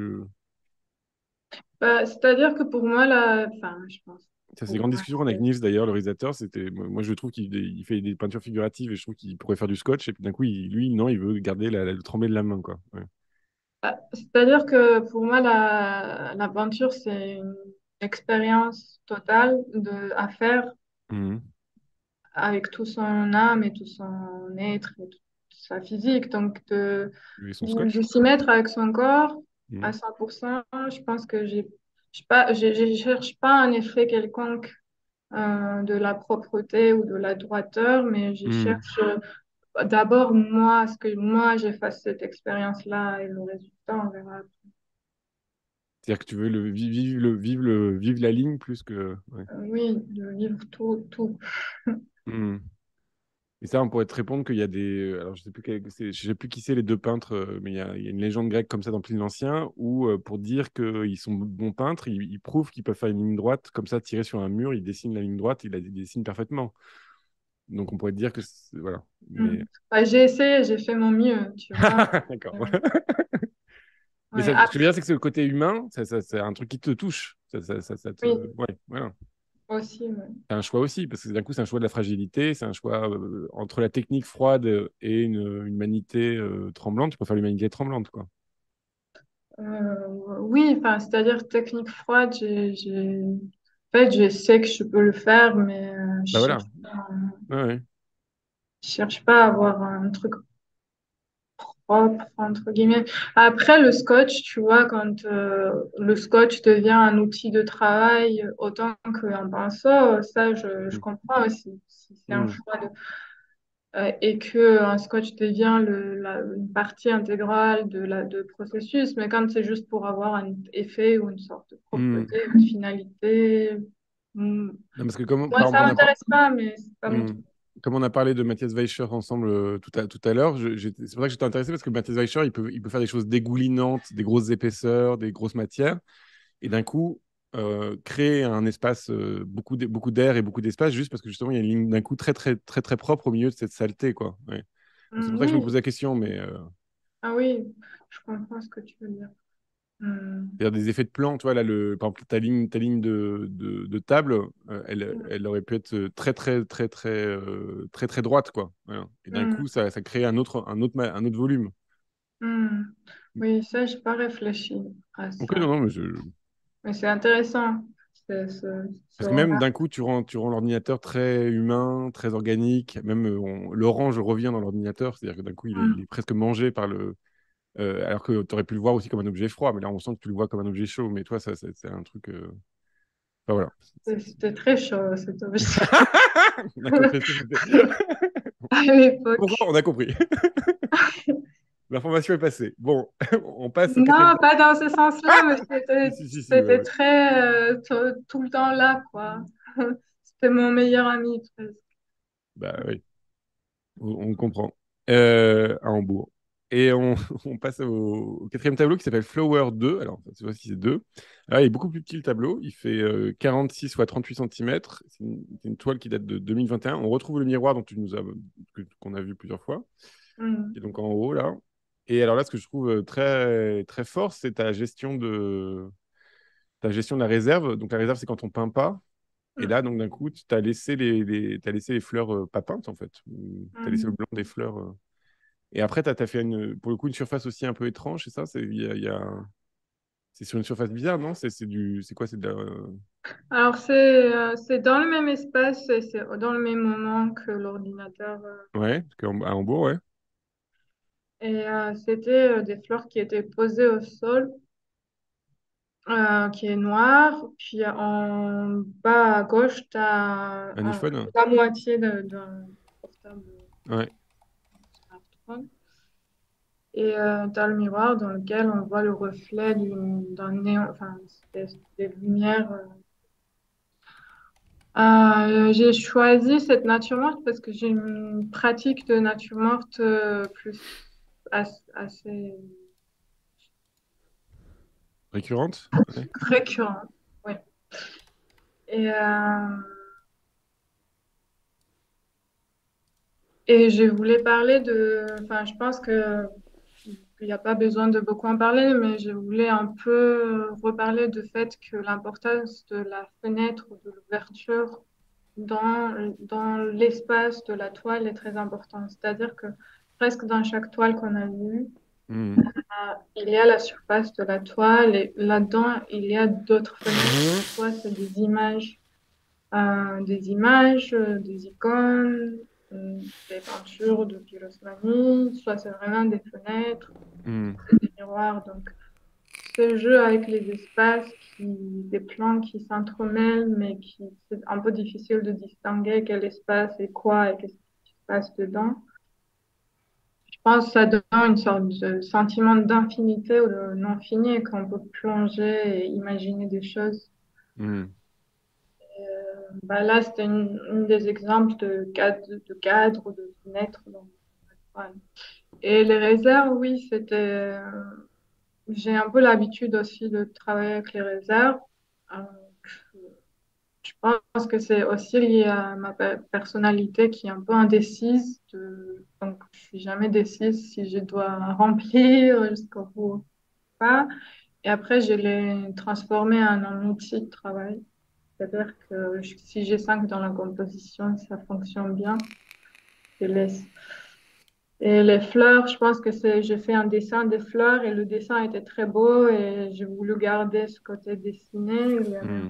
Bah, c'est-à-dire que pour moi, là, enfin, je pense, Ça, c'est une pour grande moi, discussion avec Nils d'ailleurs, le réalisateur. Moi, je trouve qu'il fait des peintures figuratives et je trouve qu'il pourrait faire du scotch. Et puis d'un coup, lui, non, il veut garder le tremblé de la main, quoi. Ouais. c'est-à-dire que pour moi, la peinture, c'est une expérience totale à faire Mhm. avec tout son âme et tout son être et toute sa physique. Donc, Et son scotch. de s'y mettre avec son corps à Mhm. 100%, je pense que je cherche pas un effet quelconque de la propreté ou de la droiteur, mais je Mhm. cherche d'abord moi, ce que moi j'ai fait cette expérience-là et le résultat, on verra. C'est-à-dire que tu veux vivre la ligne plus que. Ouais. Oui, de vivre tout. Mhm. Et ça, on pourrait te répondre qu'il y a des. Alors, je sais plus qui c'est les deux peintres, mais il y a une légende grecque comme ça dans Pline l'Ancien où, pour dire qu'ils sont bons peintres, ils prouvent qu'ils peuvent faire une ligne droite, comme ça, tirer sur un mur, ils dessinent la ligne droite, ils la dessinent parfaitement. Donc, on pourrait te dire que. Voilà. Mais. Mm. Bah, j'ai essayé, j'ai fait mon mieux, tu vois. D'accord. Euh, Mais ouais. ce que je veux dire, c'est que c'est le côté humain, c'est un truc qui te touche. Oui, Ouais, voilà. aussi. Ouais. C'est un choix aussi, parce que d'un coup, c'est un choix de la fragilité, c'est un choix entre la technique froide et une humanité tremblante. Tu préfères l'humanité tremblante, quoi. Oui, enfin, c'est-à-dire technique froide, en fait, je sais que je peux le faire, mais Bah voilà. Ouais, ouais. je cherche pas à avoir un truc propre, entre guillemets. Après, le scotch, tu vois, quand le scotch devient un outil de travail autant qu'un pinceau, ça, je Mm. comprends aussi. Si c'est un Mm. choix et que un scotch devient une partie intégrale de processus, mais quand c'est juste pour avoir un effet ou une sorte de Mm. propreté, une finalité, hmm, Non, parce que comme, moi, par ça exemple, m'intéresse pas, mais c'est pas mon mm. truc. Comme on a parlé de Matthias Weischer ensemble tout à l'heure, c'est pour ça que j'étais intéressé parce que Matthias Weischer, il peut faire des choses dégoulinantes, des grosses épaisseurs, des grosses matières, et d'un coup, créer un espace, beaucoup d'air et beaucoup d'espace, juste parce que justement, il y a une ligne d'un coup très propre au milieu de cette saleté, quoi. Ouais. C'est pour ça que je me Oui, pose la question, mais ah oui, je comprends ce que tu veux dire. Hmm. c'est-à-dire des effets de plan, tu vois, là, par exemple, ta ligne de table, elle aurait pu être très droite, quoi. Voilà. Et d'un Hmm. coup, ça crée un autre volume. Hmm. Oui, ça, j'ai pas réfléchi à Donc, ça. non, non, Mais c'est intéressant, ce parce que même regard. d'un coup, tu rends l'ordinateur très humain, très organique. Même l'orange revient dans l'ordinateur, c'est-à-dire que d'un coup, il est Hmm. presque mangé par le. Alors que tu aurais pu le voir aussi comme un objet froid, mais là, on sent que tu le vois comme un objet chaud. Mais toi, ça, c'est un truc. Enfin, voilà. C'était très chaud, cet objet, On a compris ce que c'était. à l'époque. Pourquoi on a compris. L'information est passée. Bon, on passe au quatrième. Non, pas dans ce sens-là, mais Si, ouais, c'était ouais. très tout le temps là, quoi. C'était mon meilleur ami, presque. Bah oui, on comprend. À Hambourg. Et on passe au quatrième tableau qui s'appelle Flower 2. Alors, tu vois si c'est 2. Là, il est beaucoup plus petit le tableau. Il fait 46 fois 38 cm. C'est une toile qui date de 2021. On retrouve le miroir dont qu'on a vu plusieurs fois, qui Hmm. est donc en haut là. Et alors là, ce que je trouve très fort, c'est ta gestion de la réserve. Donc la réserve, c'est quand on peint pas. Et Hmm. là, donc d'un coup, tu as laissé t'as laissé les fleurs pas peintes, en fait. Tu as laissé le Hmm. blanc des fleurs. Et après, tu as fait pour le coup une surface aussi un peu étrange, c'est ça? C'est sur une surface bizarre, non? C'est quoi? C'est Alors, c'est dans le même espace et c'est dans le même moment que l'ordinateur. Ouais, à Hambourg, ouais. C'était des fleurs qui étaient posées au sol, qui est noir. Puis en bas à gauche, tu as Un iPhone? la moitié d'un portable Ouais. smartphone. Et tu as le miroir dans lequel on voit le reflet d'un néon, enfin, des lumières. J'ai choisi cette nature morte parce que j'ai une pratique de nature morte assez Récurrente? Ouais. récurrente. Oui. Et, euh, et je voulais parler enfin, je pense que il n'y a pas besoin de beaucoup en parler, mais je voulais un peu reparler du fait que l'importance de la fenêtre ou de l'ouverture dans l'espace de la toile est très importante. C'est-à-dire que presque dans chaque toile qu'on a vue, Hmm. il y a la surface de la toile et là-dedans, il y a d'autres fenêtres. Soit c'est des images, des icônes, des peintures de pyrosmanie, soit c'est vraiment des fenêtres, Hmm. des miroirs. Donc, ce jeu avec les espaces, des plans qui s'entremêlent, mais qui c'est un peu difficile de distinguer quel espace est quoi et qu'est-ce qui se passe dedans. Je pense que ça donne une sorte de sentiment d'infinité ou de non-fini quand on peut plonger et imaginer des choses. Hmm. Bah là, c'était une des exemples de cadre ou de fenêtre. Donc, voilà. Et les réserves, oui, j'ai un peu l'habitude aussi de travailler avec les réserves. Euh, je pense que c'est aussi lié à ma personnalité qui est un peu indécise. Donc, je suis jamais décise si je dois remplir jusqu'au bout ou pas. Et après, je l'ai transformé en un outil de travail. C'est-à-dire que si j'ai 5 dans la composition, ça fonctionne bien. Je laisse. Et les fleurs, je pense que j'ai fait un dessin des fleurs et le dessin était très beau et j'ai voulu garder ce côté dessiné. Il y a même Hmm.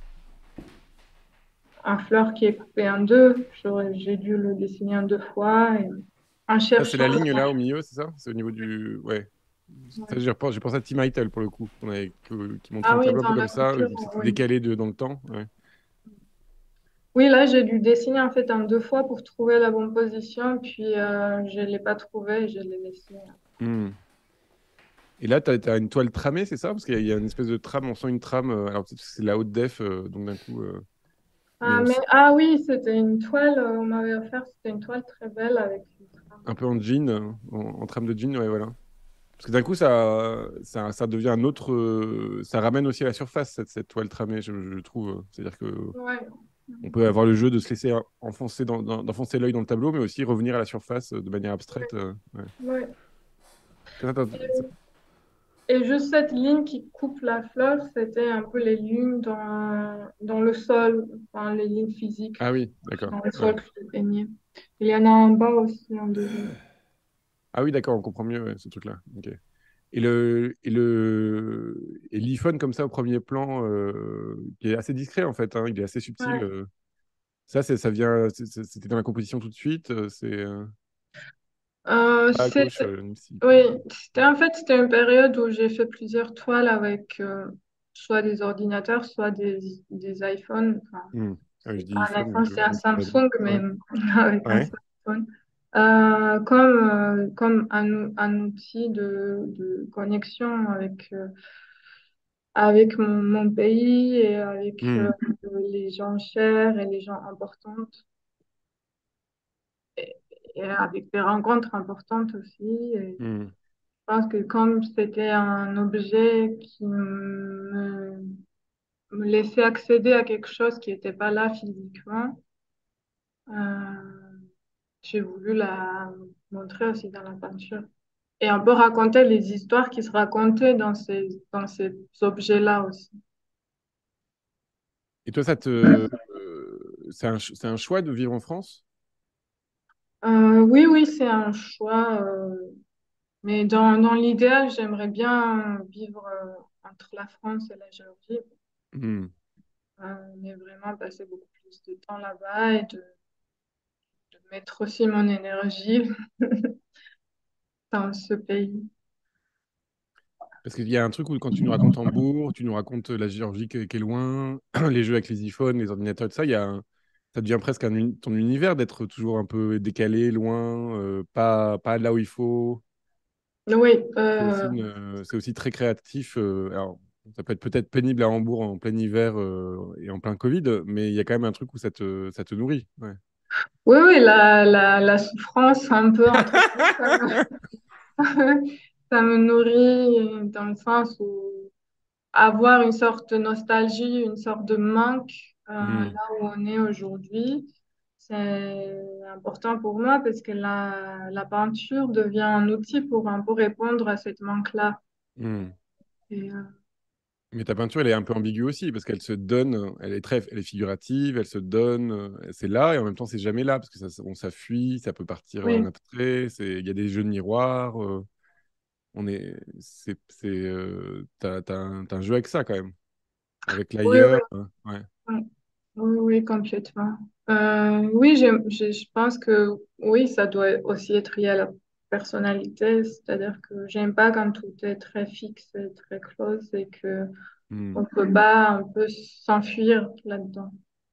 un fleur qui est coupé en deux. J'ai dû le dessiner en deux fois et en Ça, c'est cherchant. la ligne là au milieu, c'est ça? C'est au niveau du. Ouais. Ça, j'ai pensé à Tim Heitel pour le coup, qui montrait Ah un oui, tableau un peu dans comme la ça, coupure, où c'était oui. décalé dans le temps. Ouais. Oui, là, j'ai dû dessiner en fait en deux fois pour trouver la bonne position, puis je l'ai pas trouvé, je l'ai laissé. Hmm. Et là, tu as, une toile tramée, c'est ça? Parce qu'il y a une espèce de trame, on sent une trame. Alors, peut-être que c'est la haute def, donc d'un coup. Mais Ah, ah oui, c'était une toile, on m'avait offert, c'était une toile très belle avec une trame. un peu en jean, en trame de jean, ouais, voilà. Parce que d'un coup, ça devient un autre. Ça ramène aussi à la surface, cette toile tramée, je trouve. C'est-à-dire que Ouais. on peut avoir le jeu de se laisser enfoncer d'enfoncer l'œil dans le tableau, mais aussi revenir à la surface de manière abstraite. Ouais. Ouais. Ça, ça- ça- Et juste cette ligne qui coupe la fleur, c'était un peu les lignes dans le sol, enfin les lignes physiques Ah oui, d'accord. dans le Ouais. sol que je peignais. Il y en a en bas aussi, en deuxième. Ah oui, d'accord, on comprend mieux ouais, ce truc-là. Ok. Et l'iPhone comme ça au premier plan, qui est assez discret en fait, hein, il est assez subtil. Ouais. Ça vient, c'était dans la composition tout de suite. Pas à C'est, gauche, si. oui, c'était une période où j'ai fait plusieurs toiles avec soit des ordinateurs, soit des iPhones. Enfin, Hmm. Ah oui, je dis un iPhone, mais iPhone, c'est un ça va bien. Samsung, mais Ouais. avec un Ouais. smartphone. Comme un outil de connexion avec mon pays et avec Hmm. les gens chers et les gens importantes et avec des rencontres importantes aussi. Et Hmm. je pense que comme c'était un objet qui me laissait accéder à quelque chose qui n'était pas là physiquement, euh, j'ai voulu la montrer aussi dans la peinture. Et on peut raconter les histoires qui se racontaient dans ces objets-là aussi. Et toi, c'est un choix de vivre en France? Oui, oui, c'est un choix. Mais dans l'idéal, j'aimerais bien vivre entre la France et la Géorgie. Hmm. Mais vraiment passer beaucoup plus de temps là-bas et de mettre aussi mon énergie dans ce pays. Parce qu'il y a un truc où quand tu nous racontes Hambourg, tu nous racontes la Géorgie qui est loin, les jeux avec les iPhones, les ordinateurs, tout ça, ça devient presque ton univers d'être toujours un peu décalé, loin, pas là où il faut. Oui, C'est aussi très créatif. Alors, ça peut être peut-être pénible à Hambourg en plein hiver et en plein Covid, mais il y a quand même un truc où ça te nourrit. Ouais. oui, oui, la souffrance un peu entre nous, ça me nourrit dans le sens où avoir une sorte de nostalgie, une sorte de manque là Hmm, où on est aujourd'hui, c'est important pour moi parce que la peinture devient un outil pour un peu répondre à cette manque-là. hmm. Et, Mais ta peinture, elle est un peu ambiguë aussi, parce qu'elle se donne, elle est figurative, elle se donne, c'est là, et en même temps, c'est jamais là, parce que ça fuit, ça peut partir en oui, abstrait, il y a des jeux de miroirs, t'as un jeu avec ça quand même, avec oui, l'ailleurs, hein, ouais. oui, oui, oui, complètement. Oui, je pense que oui, ça doit aussi être lié à la personnalité, c'est-à-dire que j'aime pas quand tout est très fixe et très close et que Hmm. on peut pas un peu s'enfuir là-dedans.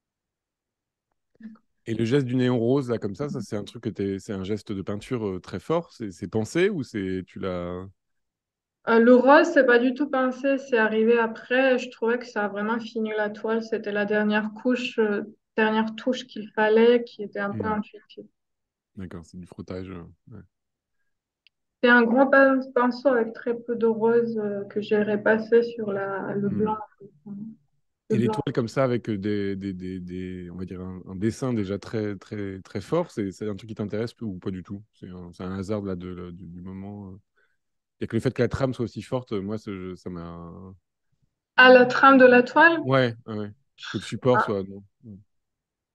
Et le geste du néon rose, là, comme ça c'est un truc c'est un geste de peinture très fort, c'est pensé ou tu l'as... Le rose, c'est pas du tout pensé, c'est arrivé après. Je trouvais que ça a vraiment fini la toile. C'était la dernière couche, dernière touche qu'il fallait, qui était un peu Hmm. intuitive. D'accord, c'est du frottage. Ouais. C'est un gros pinceau avec très peu de rose que j'ai repassé sur le blanc. Hmm. Le Et les blanc. toiles comme ça avec on va dire un dessin déjà très, très, très fort, c'est un truc qui t'intéresse ou pas du tout? C'est un hasard là, du moment. Il y a que le fait que la trame soit aussi forte, moi, ça m'a. À la trame de la toile, Ouais, ouais, ouais. Que le support soit. Non.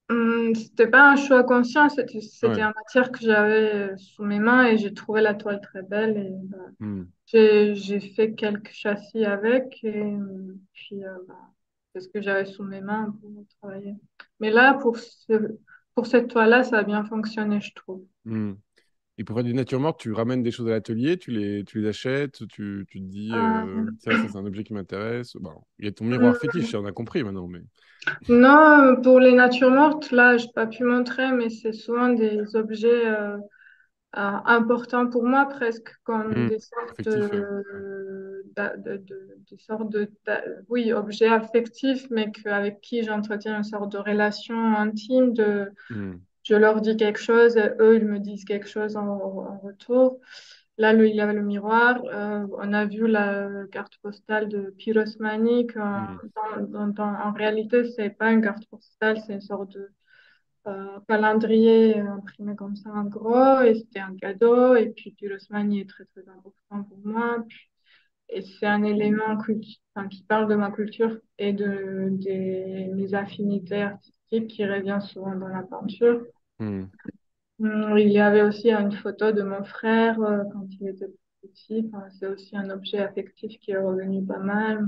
C'était pas un choix conscient, c'était Ouais. une matière que j'avais sous mes mains et j'ai trouvé la toile très belle et Hmm. j'ai fait quelques châssis avec et puis c'est ce que j'avais sous mes mains pour travailler. Mais là, pour cette toile-là, ça a bien fonctionné, je trouve. Hmm. Et pour faire du nature morte, tu ramènes des choses à l'atelier, tu les achètes, tu te dis, Euh, tiens, ça c'est un objet qui m'intéresse. Bon, il y a ton miroir fétiche, ça, on a compris maintenant, mais. Non, pour les natures mortes, là, j'ai pas pu montrer, mais c'est souvent des objets importants pour moi, presque comme Hmm. des sortes Affectif, ouais. des sortes oui, objets affectifs, mais avec qui j'entretiens une sorte de relation intime, Hmm. je leur dis quelque chose, et eux, ils me disent quelque chose en retour. Là, il y a le miroir. On a vu la carte postale de Pirosmani. Hmm. En réalité, c'est pas une carte postale, c'est une sorte de calendrier imprimé comme ça en gros. Et c'était un cadeau. Et puis Pirosmani est très, très important pour moi. Et c'est un élément enfin, qui parle de ma culture et mes affinités artistiques qui revient souvent dans la peinture. Hmm. Il y avait aussi une photo de mon frère quand il était petit. Enfin, c'est aussi un objet affectif qui est revenu pas mal.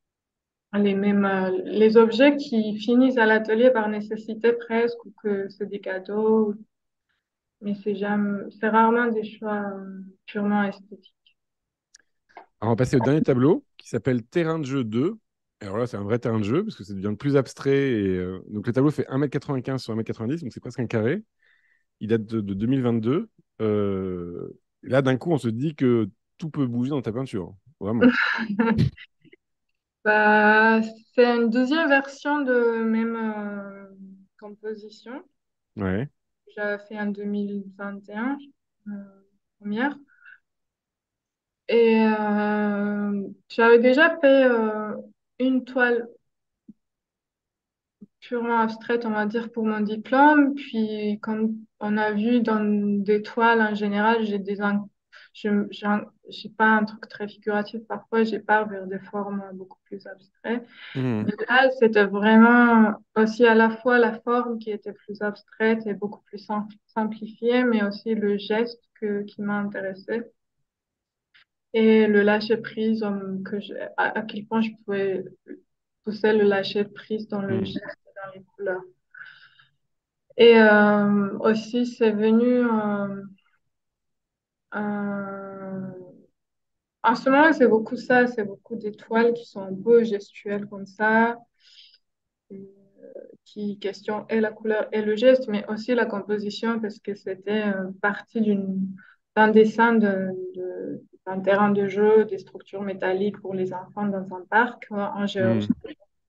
Les objets qui finissent à l'atelier par nécessité presque, ou que c'est des cadeaux, mais c'est rarement des choix purement esthétiques. Alors, on va passer au dernier tableau qui s'appelle Terrain de jeu 2. Alors là, c'est un vrai terrain de jeu parce que ça devient plus abstrait. Donc, le tableau fait 1,95 m sur 1,90 m, donc c'est presque un carré. Il date de 2022. Là, d'un coup, on se dit que tout peut bouger dans ta peinture. Vraiment. Bah, c'est une deuxième version de même composition. Ouais. J'avais fait en 2021, euh, première. Et j'avais déjà fait une toile purement abstraite, on va dire, pour mon diplôme. Puis, comme on a vu dans des toiles en général, j'ai pas un truc très figuratif. Parfois, j'ai pars vers des formes beaucoup plus abstraites. Mhm. Mais là, c'était vraiment aussi à la fois la forme qui était plus abstraite et beaucoup plus simplifiée, mais aussi le geste qui m'a intéressée. Et le lâcher prise, à quel point je pouvais pousser le lâcher prise dans le Mhm. geste et dans les couleurs. Et aussi, c'est venu en ce moment, c'est beaucoup ça, c'est beaucoup d'étoiles qui sont un peu gestuelles comme ça, euh, qui questionnent et la couleur et le geste, mais aussi la composition, parce que c'était partie d'un dessin d'un terrain de jeu, des structures métalliques pour les enfants dans un parc en Géorgie. Mhm.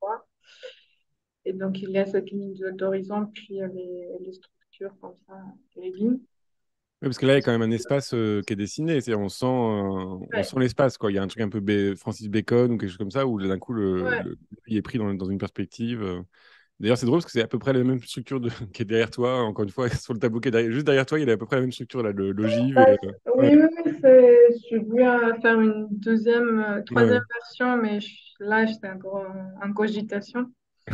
Et donc, il y a cette ligne d'horizon, puis il y a les structures comme ça, les lignes. Oui, parce que là, il y a quand même un espace qui est dessiné. C'est-à-dire, on Ouais, sent l'espace, quoi. Il y a un truc un peu Francis Bacon ou quelque chose comme ça, où d'un coup, ouais. il est pris dans une perspective. D'ailleurs, c'est drôle parce que c'est à peu près la même structure qui est derrière toi. Encore une fois, sur le tableau qui est juste derrière toi, il a à peu près la même structure, là, l'ogive. Bah, Ouais, oui, oui, oui, je voulais faire une deuxième, troisième ouais. version, mais là, j'étais encore en cogitation.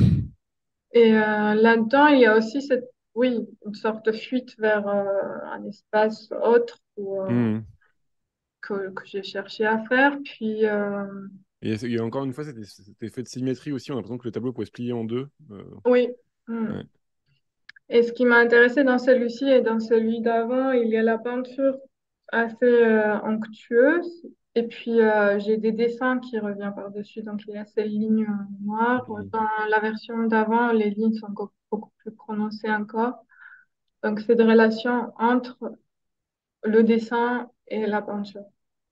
Et là-dedans, il y a aussi oui, une sorte de fuite vers un espace autre Mhm. que j'ai cherché à faire. Puis, Et il y a encore une fois cet effet de symétrie aussi. On a l'impression que le tableau pourrait se plier en deux. oui. Hmm. Ouais. Et ce qui m'a intéressé dans celui-ci et dans celui d'avant, il y a la peinture assez onctueuse. Et puis, j'ai des dessins qui reviennent par-dessus. Donc, il y a ces lignes noires. Mhm. Dans la version d'avant, les lignes sont beaucoup plus prononcées encore. Donc, c'est des relations entre le dessin et la peinture.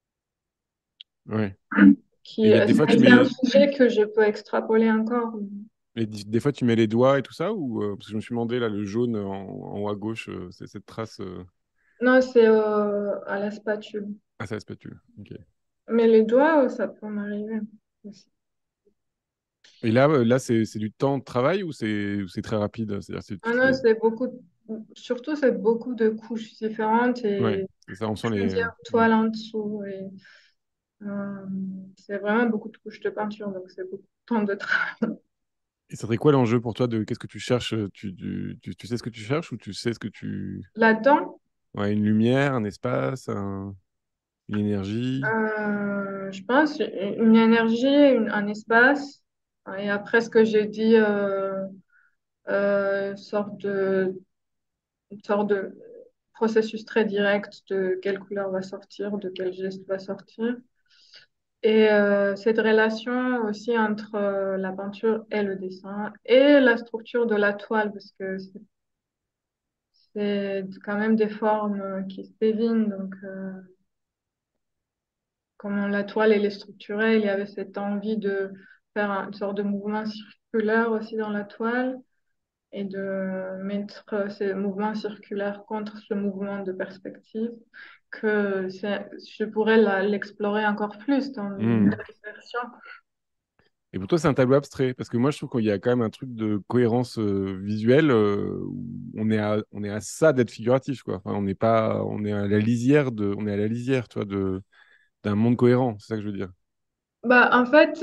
Ouais. Et des fois, C'est un sujet que je peux extrapoler encore. des fois, tu mets les doigts et tout ça, ou parce que je me suis demandé là, le jaune en haut à gauche, c'est cette trace. Non, c'est à la spatule. Ah, c'est la spatule. Ok. Mais les doigts, ça peut m'arriver aussi. Et là, c'est du temps de travail ou c'est très rapide? C'est-à-dire, tu Ah non, fais. surtout, c'est beaucoup de couches différentes Ouais, et c'est ça, on sent les. plusieurs toiles en dessous. Et, c'est vraiment beaucoup de couches de peinture, donc c'est beaucoup de temps de travail. Et ça serait quoi l'enjeu pour toi de qu'est-ce que tu cherches? Tu sais ce que tu cherches ou tu sais ce que tu... Là-dedans, Ouais, une lumière, un espace, une énergie. je pense une énergie, un espace. Et après, ce que j'ai dit, une sorte de processus très direct de quelle couleur va sortir, de quel geste va sortir. Et cette relation aussi entre la peinture et le dessin et la structure de la toile, parce que c'est quand même des formes qui se dévinent. Donc, comment la toile elle est structurée, il y avait cette envie de faire une sorte de mouvement circulaire aussi dans la toile et de mettre ces mouvements circulaires contre ce mouvement de perspective, je pourrais l'explorer encore plus dans Hmm. d'autres versions. Et pour toi, c'est un tableau abstrait, parce que moi, je trouve qu'il y a quand même un truc de cohérence visuelle, où on est à ça d'être figuratif, quoi. Enfin, on n'est pas, on est à la lisière on est à la lisière, toi, d'un monde cohérent, c'est ça que je veux dire. Bah, en fait,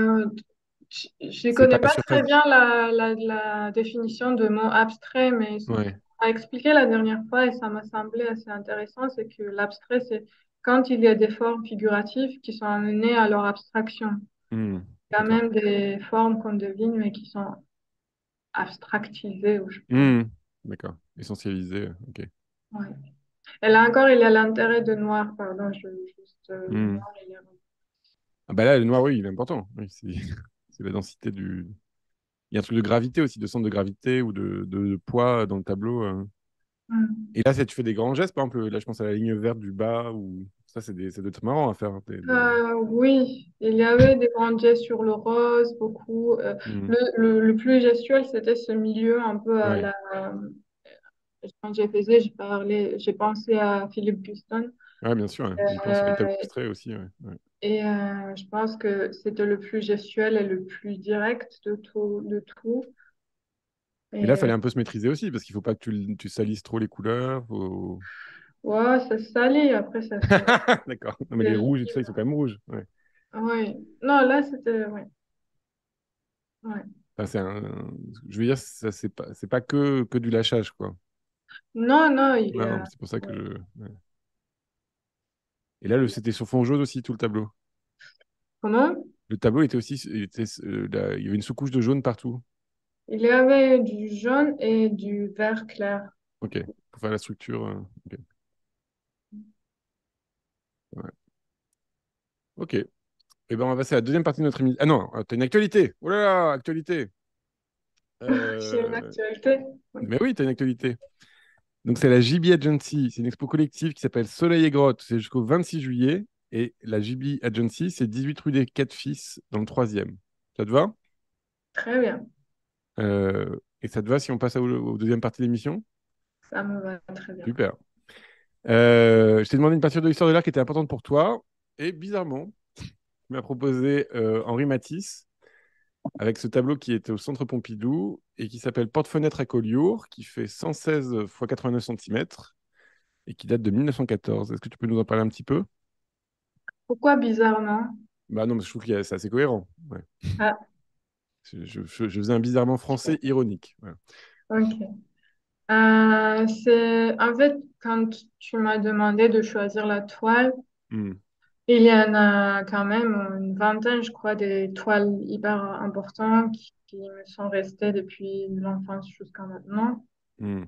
je ne C'est pas connais la pas très surface. bien la définition de mot abstrait, mais ce Ouais. qu'on a expliqué la dernière fois et ça m'a semblé assez intéressant, c'est que l'abstrait, c'est quand il y a des formes figuratives qui sont amenées à leur abstraction. Hmm. Il y a D'accord. même des formes qu'on devine, mais qui sont abstractisées, ou je sais pas. Hmm. D'accord. Essentialisé. Ok. Ouais. Et là encore, il y a l'intérêt de noir, pardon, je juste le Hmm. noir, il est... Ah bah là, le noir, oui, il est important. Oui, c'est c'est la densité du. Il y a un truc de gravité aussi, de centre de gravité ou de poids dans le tableau. Hmm. Et là, tu fais des grands gestes, par exemple, là, je pense à la ligne verte du bas, ou ça, ça doit être marrant à faire, hein, Oui, il y avait des grands gestes sur le rose, beaucoup. Hmm. Le plus gestuel, c'était ce milieu un peu à Ouais. la. Quand j'ai pensé à Philippe Guston. Ouais, bien sûr, ouais. Il pense avec tableau Euh, abstrait aussi, ouais. Ouais. et je pense que c'était le plus gestuel et le plus direct de tout, de tout. Mais là, Et il fallait un peu se maîtriser aussi, parce qu'il faut pas que tu salisses trop les couleurs. ouais, ça se salit, après ça se. D'accord. Non, mais les rouges et tout ça, ils sont quand même rouges. Ouais. Oui, non, là c'était. Ouais. Ouais. Enfin, je veux dire, ça, c'est pas que du lâchage, quoi. Non, non, il y Non, non, a. c'est pour ça que Ouais. je. Ouais. Et là, c'était sur fond jaune aussi, tout le tableau. Comment? Le tableau était aussi. Il y avait une sous-couche de jaune partout. Il y avait du jaune et du vert clair. Ok. Pour faire la structure. Ok. Ouais. Ok. Eh ben, on va passer à la deuxième partie de notre émission. Ah non, t'as une actualité. Oh là là, actualité. J'ai une Euh, actualité. Oui. Mais oui, t'as une actualité. Donc, c'est la JB Agency. C'est une expo collective qui s'appelle Soleil et Grotte. C'est jusqu'au 26 juillet. Et la JB Agency, c'est 18 rue des Quatre Fils, dans le troisième. Ça te va? Très bien. Et ça te va si on passe au deuxième partie de l'émission? Ça me va très bien. Super. Je t'ai demandé une peinture de l'histoire de l'art qui était importante pour toi. Et bizarrement, tu m'as proposé Henri Matisse avec ce tableau qui était au Centre Pompidou et qui s'appelle Porte-fenêtre à Collioure, qui fait 116 x 89 cm et qui date de 1914. Est-ce que tu peux nous en parler un petit peu? Pourquoi bizarrement? Bah non, mais je trouve que c'est assez cohérent. Ouais. Ah, Je faisais un bizarrement français ironique. Voilà. ok. C'est en fait quand tu m'as demandé de choisir la toile, Hmm, il y en a quand même une vingtaine, je crois, des toiles hyper importantes qui me sont restées depuis l'enfance jusqu'à maintenant. hmm,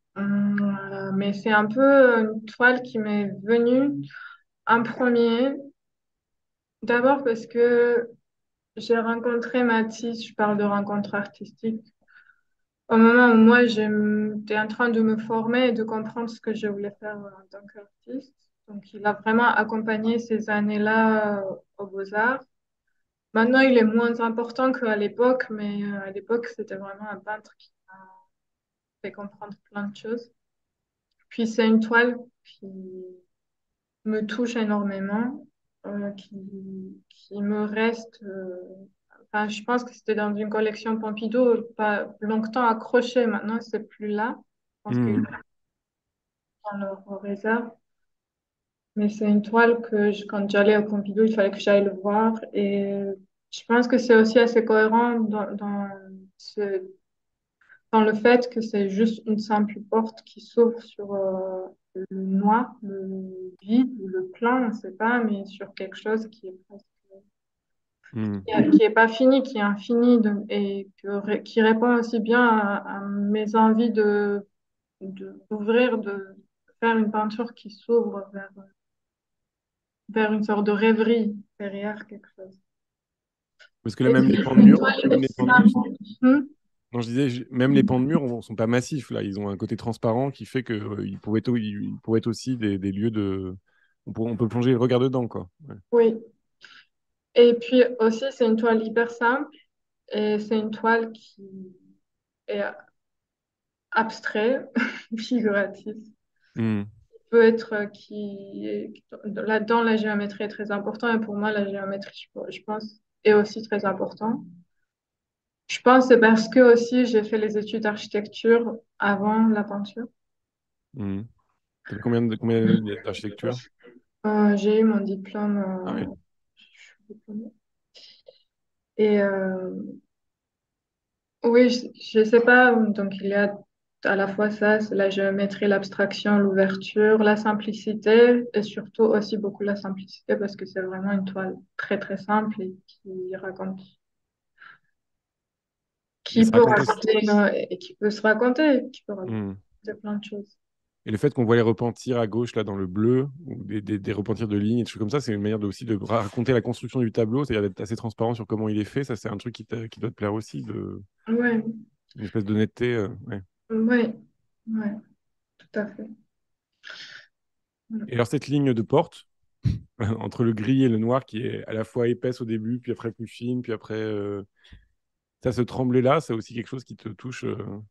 Mais c'est un peu une toile qui m'est venue en premier. D'abord parce que j'ai rencontré Mathis, je parle de rencontre artistique, au moment où moi j'étais en train de me former et de comprendre ce que je voulais faire en tant qu'artiste. Donc il a vraiment accompagné ces années-là aux Beaux-Arts. Maintenant, il est moins important qu'à l'époque, mais à l'époque, c'était vraiment un peintre qui m'a fait comprendre plein de choses. Puis c'est une toile qui me touche énormément, qui me reste. Enfin, je pense que c'était dans une collection Pompidou, pas longtemps accrochée. Maintenant, c'est plus là. Je pense qu'ils hmm, sont dans leur réserve. Mais c'est une toile que quand j'allais au Pompidou, il fallait que j'aille le voir. Et je pense que c'est aussi assez cohérent c'est dans le fait que c'est juste une simple porte qui s'ouvre sur le noir, le vide ou le plein, on ne sait pas, mais sur quelque chose qui est presque, Hmm. qui est pas fini, qui est infini et qui répond aussi bien à mes envies d'ouvrir, de faire une peinture qui s'ouvre vers une sorte de rêverie derrière quelque chose. Parce que là, Et même puis, les pans de une mur, toile même les pans de mur sont... simple. Hmm. Non, je disais, même les pans de mur sont pas massifs, là. Ils ont un côté transparent qui fait que ils pourraient être aussi des lieux de... on peut plonger le regard dedans, quoi. Ouais. Oui. Et puis aussi, c'est une toile hyper simple et c'est une toile qui est abstrait, figuratif. Hmm. Peut être là-dedans, la géométrie est très importante et pour moi, la géométrie, je pense, est aussi très important. Je pense que c'est parce que aussi j'ai fait les études d'architecture avant la peinture. Hmm. T'as fait combien d'années d'architecture? J'ai eu mon diplôme, Ah oui. je suis diplômée. Et oui, je sais pas, donc il y a à la fois ça, c'est la géométrie, l'abstraction, l'ouverture, la simplicité et surtout aussi beaucoup la simplicité parce que c'est vraiment une toile très très simple et Et qui ça peut raconte aussi. raconter et qui peut se raconter, qui peut raconter Hmm. plein de choses. Et le fait qu'on voit les repentirs à gauche, là, dans le bleu, ou des repentirs de lignes et des choses comme ça, c'est une manière aussi de raconter la construction du tableau, c'est-à-dire d'être assez transparent sur comment il est fait. Ça, c'est un truc qui doit te plaire aussi, Ouais, une espèce d'honnêteté. Ouais. ouais, ouais, tout à fait. Et alors, cette ligne de porte, entre le gris et le noir, qui est à la fois épaisse au début, puis après plus fine, puis après. Ça, ce tremblé-là, c'est aussi quelque chose qui te touche.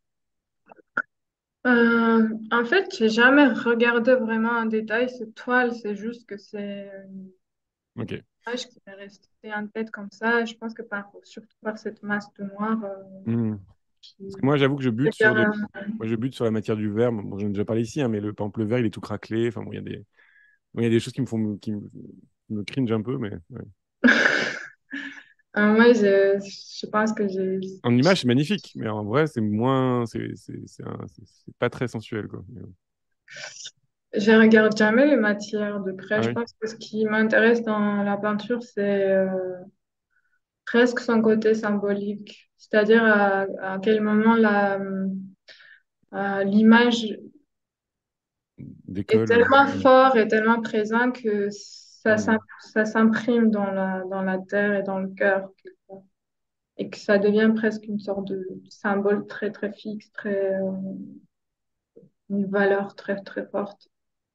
En fait, j'ai jamais regardé vraiment en détail cette toile, c'est juste que c'est une Ok. image qui m'est restée en tête comme ça. Je pense que surtout par cette masse de noir Hmm. Parce que qui... moi, j'avoue que je bute sur des. Euh, Moi, je bute sur la matière du verre. Bon, j'en ai déjà parlé ici, hein, mais le, par exemple, le verre, il est tout craquelé. Enfin, bon, il y a des choses qui me cringe un peu, mais ouais. moi, je pense que j'ai... En image, c'est magnifique, mais en vrai, c'est moins. C'est pas très sensuel, quoi. Je regarde jamais les matières de près. Ah Je oui. pense que ce qui m'intéresse dans la peinture, c'est presque son côté symbolique. C'est-à-dire à quel moment l'image est D'école. tellement Ouais. fort et tellement présent que Hmm. ça s'imprime dans la terre et dans le cœur. Et que ça devient presque une sorte de symbole très, très fixe, une valeur très, très forte.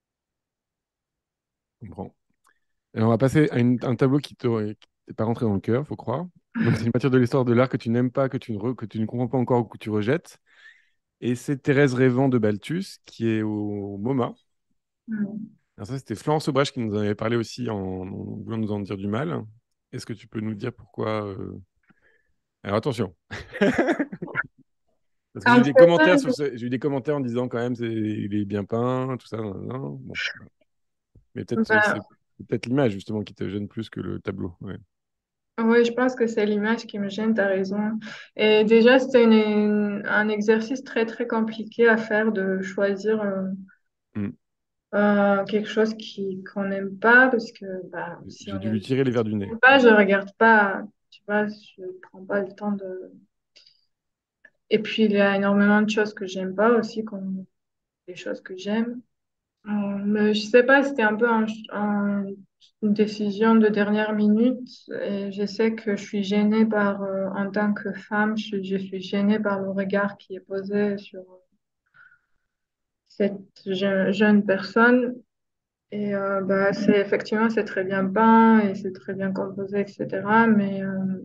Je comprends. Et on va passer à un tableau qui t'est pas rentré dans le cœur, faut croire. Donc, c'est une matière de l'histoire de l'art que tu n'aimes pas, que tu ne comprends pas encore ou que tu rejettes. Et c'est Thérèse Révent de Balthus qui est au MoMA. Mm. Alors ça, c'était Florence Aubrèche qui nous en avait parlé aussi en voulant nous en dire du mal. Est-ce que tu peux nous dire pourquoi Alors attention, parce que j'ai eu Quand des c'est ça, commentaires j'ai eu des commentaires en disant quand même il est bien peint, tout ça. Non, non. Bon, mais peut-être ben, c'est peut-être l'image justement qui te gêne plus que le tableau. Ouais. oui, je pense que c'est l'image qui me gêne, t'as raison. Et déjà, c'était un exercice très, très compliqué à faire de choisir Hmm. quelque chose qu'on n'aime pas, parce que bah, si J'ai on dû lui tirer les verres du nez. n'aime pas, je regarde pas, tu vois, je prends pas le temps de... Et puis, il y a énormément de choses que j'aime pas aussi, comme des choses que j'aime. Mais je sais pas, c'était un peu une décision de dernière minute. Et je sais que je suis gênée en tant que femme, je suis gênée par le regard qui est posé sur cette jeune personne. Et bah, effectivement, c'est très bien peint et c'est très bien composé, etc. Mais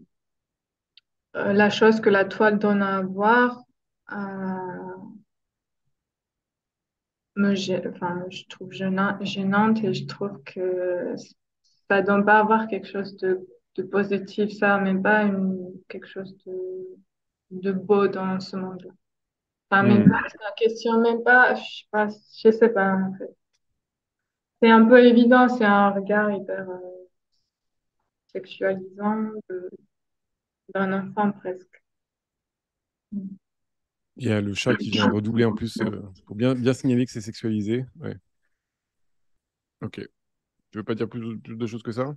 la chose que la toile donne à voir, euh, enfin, je trouve gênante et je trouve que ça donne pas avoir quelque chose de positif, ça, même pas quelque chose de beau dans ce monde-là. Enfin, même Hmm. pas, c'est la question, même pas, je sais pas, en fait. C'est un peu évident, c'est un regard hyper sexualisant d'un enfant presque. Il y a le chat qui vient redoubler en plus pour bien signaler que c'est sexualisé. Ouais, ok. Tu veux pas dire plus de choses que ça?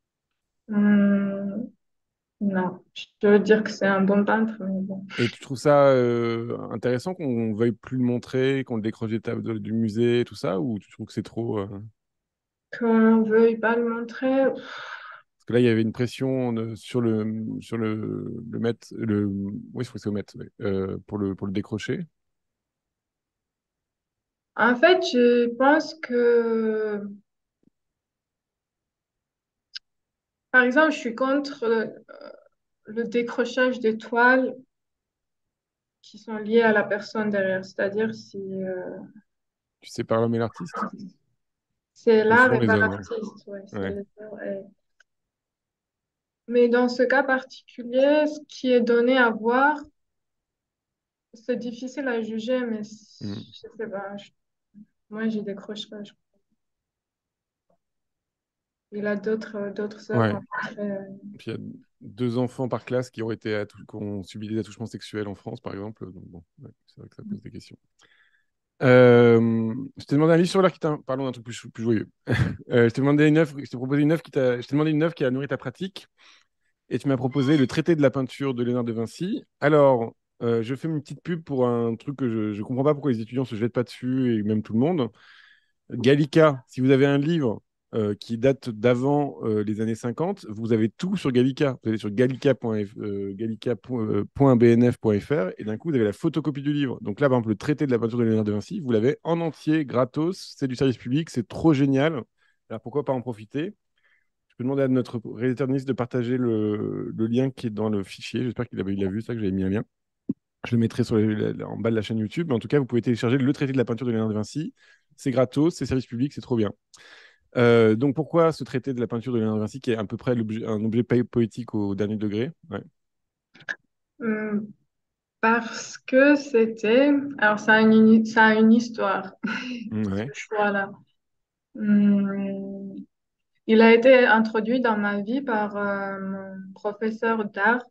Hum, non, je veux dire que c'est un bon peintre, mais bon. Et tu trouves ça intéressant qu'on veuille plus le montrer, qu'on le décroche des tables du musée, tout ça, ou tu trouves que c'est trop Qu'on veuille pas le montrer. Parce que là, il y avait une pression sur le maître, oui, je crois que c'est au maître, ouais, pour le décrocher. En fait, je pense que, par exemple, je suis contre le décrochage des toiles qui sont liées à la personne derrière. C'est-à-dire si Tu sépares l'homme et l'artiste? c'est C'est l'art souvent et les pas hommes, l'artiste. Ouais, ouais. c'est Ouais. les œuvres mais dans ce cas particulier, ce qui est donné à voir, c'est difficile à juger, mais Mm. je sais pas. Moi, j'y décroche pas. Il a d'autres œuvres Ouais. à montrer. Puis il y a 2 enfants par classe qui ont subi des attouchements sexuels en France, par exemple. Donc bon, ouais, c'est vrai que ça pose des questions. Je t'ai demandé un livre sur l'art Parlons d'un truc plus joyeux. Je t'ai demandé une œuvre, je t'ai proposé une œuvre Je t'ai demandé une œuvre qui a nourri ta pratique et tu m'as proposé le traité de la peinture de Léonard de Vinci. Alors, je fais une petite pub pour un truc que je ne comprends pas pourquoi les étudiants se jettent pas dessus et même tout le monde. Gallica, si vous avez un livre qui date d'avant les années 50, vous avez tout sur Gallica. Vous allez sur gallica.bnf.fr et d'un coup, vous avez la photocopie du livre. Donc là, par exemple, le traité de la peinture de Léonard de Vinci, vous l'avez en entier, gratos. C'est du service public, c'est trop génial. Alors pourquoi pas en profiter? Je peux demander à notre réalisateur de de partager le lien qui est dans le fichier. J'espère il a vu ça, que j'avais mis un lien. Je le mettrai en bas de la chaîne YouTube. Mais en tout cas, vous pouvez télécharger le traité de la peinture de Léonard de Vinci. C'est gratos, c'est service public, c'est trop bien. Donc pourquoi ce traité de la peinture de Léonard de Vinci qui est à peu près un objet poétique au dernier degré? Ouais. Hum, Parce que c'était. Alors, ça a une histoire, ce Ouais. choix-là. Hum, Il a été introduit dans ma vie par mon professeur d'art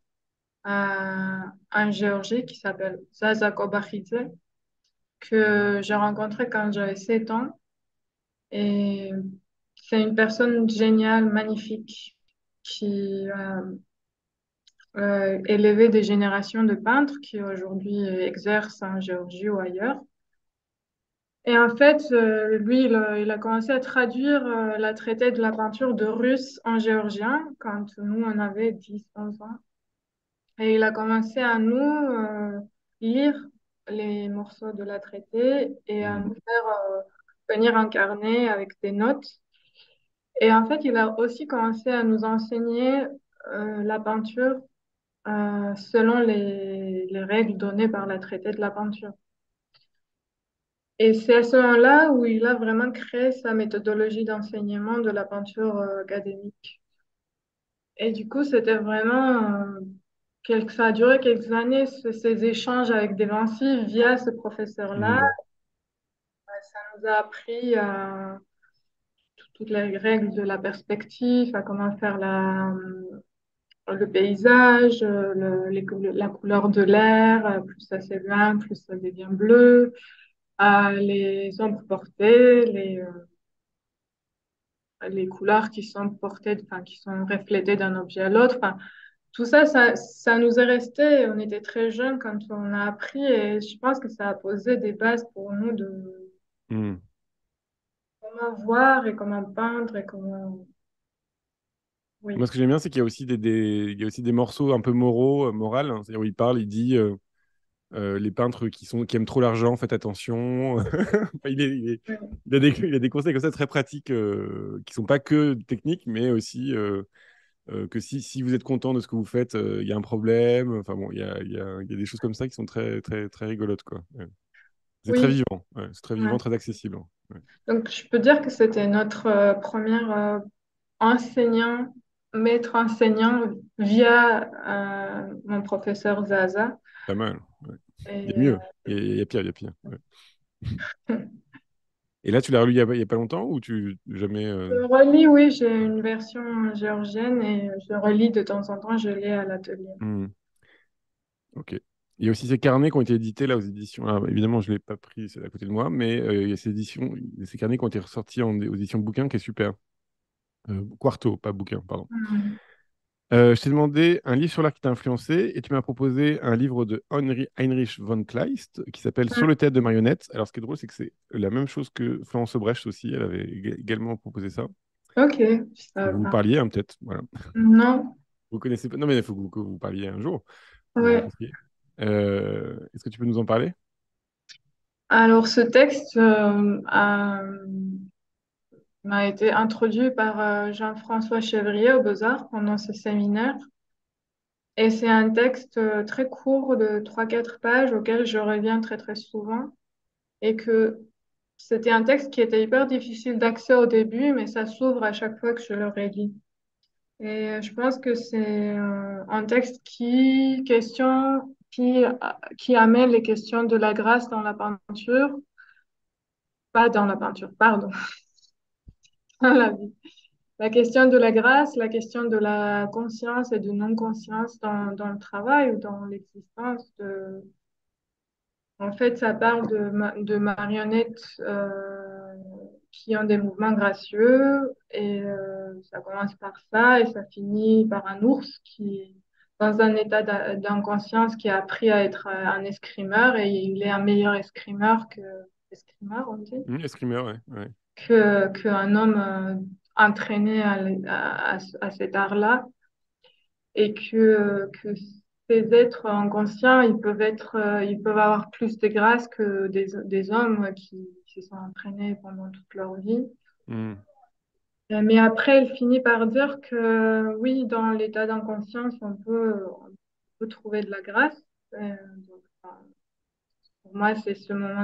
en Géorgie qui s'appelle Zaza Kobakhidze, que j'ai rencontré quand j'avais 7 ans. Et c'est une personne géniale, magnifique, qui a élevé des générations de peintres qui aujourd'hui exercent en Géorgie ou ailleurs. Et en fait, lui, il a commencé à traduire la traité de la peinture de russe en géorgien quand nous, on avait 10 11 ans. Et il a commencé à nous lire les morceaux de la traité et à Mm. nous faire venir en carnet avec des notes. Et en fait, il a aussi commencé à nous enseigner la peinture selon les règles données par la traité de la peinture. Et c'est à ce moment-là où il a vraiment créé sa méthodologie d'enseignement de la peinture académique. Et du coup, c'était vraiment, ça a duré quelques années, ces échanges avec des Vinci via ce professeur-là. Mm. Ça nous a appris toutes les règles de la perspective, à comment faire le paysage, la couleur de l'air, plus ça s'éloigne, plus ça devient bleu, les ombres portées, les couleurs qui sont portées, enfin, qui sont reflétées d'un objet à l'autre. Enfin, tout ça, ça nous est resté. On était très jeunes quand on a appris et je pense que ça a posé des bases pour nous de Mm. comment voir et comment peindre et comment... Moi, Oui. ce que j'aime bien, c'est qu'il y a aussi il y a aussi des morceaux un peu morales, hein. C'est-à-dire où il parle, il dit les peintres qui aiment trop l'argent, faites attention. Enfin, il a des conseils comme ça très pratiques qui sont pas que techniques, mais aussi que si vous êtes content de ce que vous faites, il y a un problème. Enfin bon, il y a des choses comme ça qui sont très, très, très rigolotes, quoi. Ouais. C'est très Oui, vivant. Ouais, c'est très vivant, ouais. très accessible. Ouais. Donc, je peux dire que c'était notre première enseignant, maître enseignant via mon professeur Zaza. Pas mal. Ouais. Il y a Et, mieux. Il y a pire, il y a pire. Ouais. Et là, tu l'as relu il y a pas longtemps ou tu jamais je relis, oui, j'ai une version géorgienne et je relis de temps en temps, je l'ai à l'atelier. hmm. Ok. Il y a aussi ces carnets qui ont été édités là aux éditions. Ah, évidemment, je ne l'ai pas pris, c'est à côté de moi, mais il y a ces éditions, ces carnets qui ont été ressortis aux éditions bouquins qui est super. Quarto, pas bouquin, pardon. Hmm. Je t'ai demandé un livre sur l'art qui t'a influencé et tu m'as proposé un livre de Heinrich von Kleist qui s'appelle Sur le théâtre de marionnettes. Alors, ce qui est drôle, c'est que c'est la même chose que Florence Obrecht aussi. Elle avait également proposé ça. Ok, je Faut savais que vous pas. parliez, hein, peut-être. Voilà. Non, Vous connaissez pas. Non, mais il faut que vous parliez un jour. Vous ouais. rencontriez. Est-ce que tu peux nous en parler? Alors, ce texte m'a été introduit par Jean-François Chevrier aux Beaux-Arts pendant ce séminaire. Et c'est un texte très court de 3 4 pages auquel je reviens très très souvent. Et que c'était un texte qui était hyper difficile d'accès au début, mais ça s'ouvre à chaque fois que je le relis. Et je pense que c'est un texte qui amène les questions de la grâce dans la peinture, pas dans la peinture, pardon, dans la vie. La question de la grâce, la question de la conscience et de non-conscience dans le travail ou dans l'existence de... En fait, ça parle de marionnettes qui ont des mouvements gracieux et ça commence par ça et ça finit par un ours qui est dans un état d'inconscience qui a appris à être un escrimeur et il est un meilleur escrimeur, on dit, Escrimer, ouais. Ouais. qu'un homme entraîné à cet art-là et que ces êtres inconscients, ils peuvent avoir plus de grâce que des hommes qui se sont entraînés pendant toute leur vie. Hmm. Mais après, elle finit par dire que oui, dans l'état d'inconscience, on peut trouver de la grâce. Donc, enfin, pour moi, c'est ce moment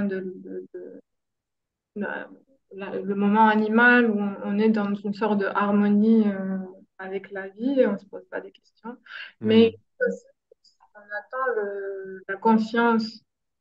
la- le moment animal où on est dans une sorte de harmonie avec la vie et on se pose pas des questions. Mais Hmm. on attend la conscience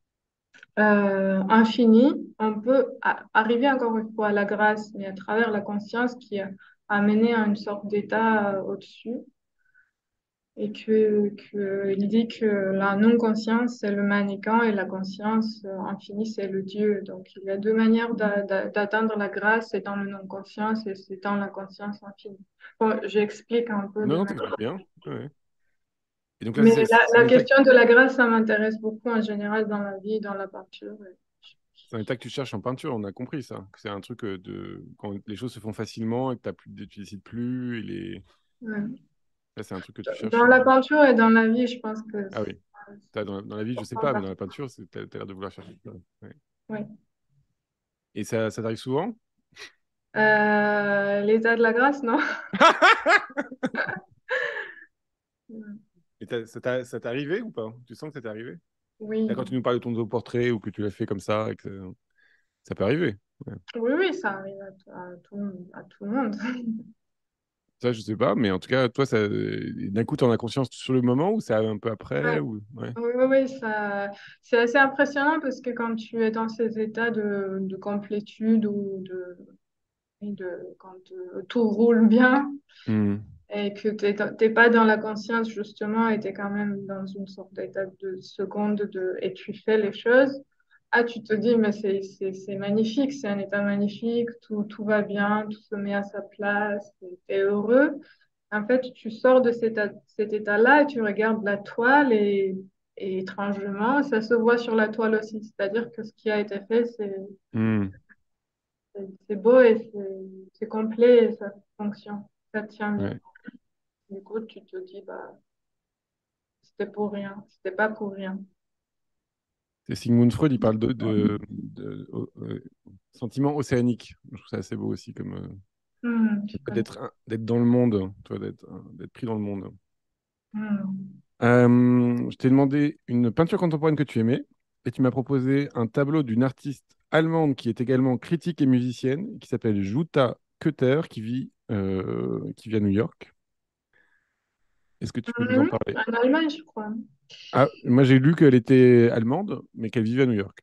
infinie, on peut arriver encore une fois à la grâce, mais à travers la conscience qui a amené à une sorte d'état au-dessus. Et il dit que la non-conscience, c'est le mannequin et la conscience infinie, c'est le Dieu. Donc, il y a deux manières d'atteindre la grâce, c'est dans le non-conscience et c'est dans la conscience infinie. Bon, j'explique un peu Non, de non, ma... t'expliques bien. Ouais. Et donc là, Mais c'est la un état, question de la grâce, ça m'intéresse beaucoup en général dans la vie, dans la peinture. c'est un état que tu cherches en peinture, on a compris ça. Que c'est un truc quand les choses se font facilement et que tu décides plus. Ouais. Là, c'est un truc que tu cherches. Dans la peinture et dans la vie, je pense que Ah oui. Dans la vie, je sais pas, mais dans la peinture, t'as l'air de vouloir chercher ça. Ouais. oui. Et ça t'arrive souvent? L'état de la grâce, non? Et ça t'est arrivé ou pas? Tu sens que ça t'est arrivé? Là, Oui, quand tu nous parles de ton autoportrait ou que tu l'as fait comme ça, et que ça peut arriver. Ouais. oui, oui, ça arrive à tout le monde. Ça, je sais pas, mais en tout cas, toi, d'un coup, tu en as conscience sur le moment ou c'est un peu après Ouais. ou... Ouais. Oui, oui, oui, c'est assez impressionnant parce que quand tu es dans ces états de complétude quand tout roule bien, Hmm. et que t'es pas dans la conscience justement et t'es quand même dans une sorte d'état de seconde et tu fais les choses, ah tu te dis mais c'est magnifique, c'est un état magnifique, tout va bien, tout se met à sa place, t'es heureux. En fait, tu sors de cet état-là et tu regardes la toile et étrangement, ça se voit sur la toile aussi. C'est-à-dire que ce qui a été fait, Hmm. c'est beau et c'est complet et ça fonctionne, ça tient bien. Ouais. Du coup, tu te dis, bah, c'était pour rien, c'était pas pour rien. C'est Sigmund Freud, il parle de sentiment océanique. Je trouve ça assez beau aussi, comme Je connais. d'être dans le monde, toi, d'être pris dans le monde. Hmm. Je t'ai demandé une peinture contemporaine que tu aimais, et tu m'as proposé un tableau d'une artiste allemande qui est également critique et musicienne, qui s'appelle Jutta Kötter, qui vit à New York. Est-ce que tu peux nous en parler? En Allemagne, je crois. Ah, moi j'ai lu qu'elle était allemande, mais qu'elle vivait à New York.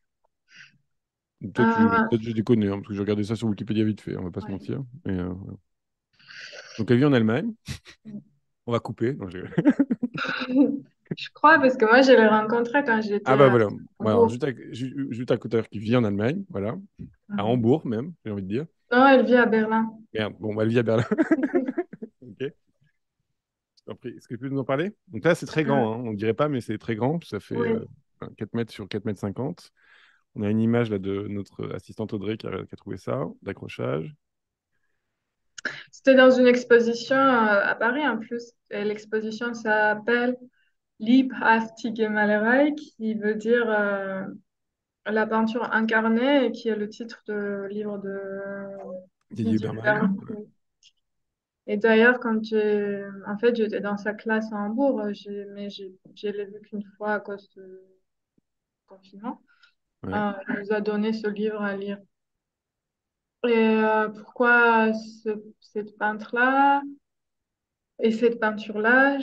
Ah, Peut-être que je les connais, hein, parce que j'ai regardé ça sur Wikipédia vite fait, on va pas se ouais. mentir. Voilà. Donc elle vit en Allemagne. On va couper. Non, Je crois, parce que moi, je l'ai rencontré quand Ah j'étais bah à voilà. Voilà, alors, Hambourg. juste à côté, qui vit en Allemagne, voilà. À Mhm. Hambourg même, j'ai envie de dire. Non, elle vit à Berlin. Merde, bon, bah, elle vit à Berlin. Ok. Je t'en prie. Est-ce que tu peux nous en parler? Donc là, c'est très Euh, grand, hein. On ne dirait pas, mais c'est très grand. Ça fait oui. 4 mètres sur 4 mètres 50. On a une image là de notre assistante Audrey qui a trouvé ça, d'accrochage. C'était dans une exposition à Paris en plus. Et l'exposition s'appelle Leibhaftige Malerei, qui veut dire la peinture incarnée, et qui est le titre de livre de Didier Didier Berman. Bergman. Et d'ailleurs, en fait, j'étais dans sa classe à Hambourg, mais je l'ai vu qu'une fois à cause du confinement. Ouais. Il nous a donné ce livre à lire. Et pourquoi cette peintre-là et cette peinture-là,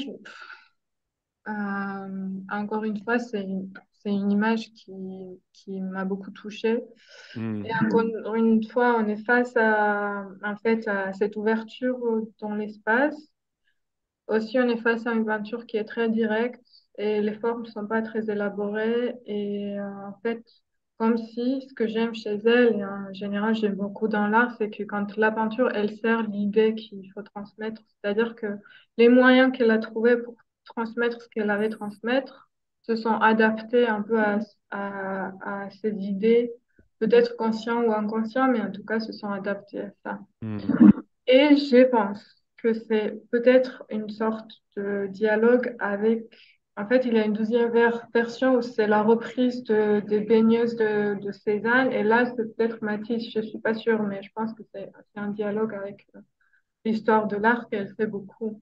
encore une fois, c'est une image qui m'a beaucoup touchée. Et Hmm. encore une fois, on est face en fait, à cette ouverture dans l'espace. Aussi, on est face à une peinture qui est très directe et les formes ne sont pas très élaborées. Et en fait, comme si ce que j'aime chez elle, et en général j'aime beaucoup dans l'art, c'est que quand la peinture, elle sert l'idée qu'il faut transmettre, c'est-à-dire que les moyens qu'elle a trouvés pour transmettre ce qu'elle avait transmettre se sont adaptés un peu à ces idées, peut-être conscients ou inconscients, mais en tout cas se sont adaptés à ça. Hmm. Et je pense que c'est peut-être une sorte de dialogue avec... En fait, il y a une deuxième version où c'est la reprise des baigneuses de Cézanne. Et là, c'est peut-être Matisse, je suis pas sûre, mais je pense que c'est un dialogue avec l'histoire de l'art qu'elle fait beaucoup.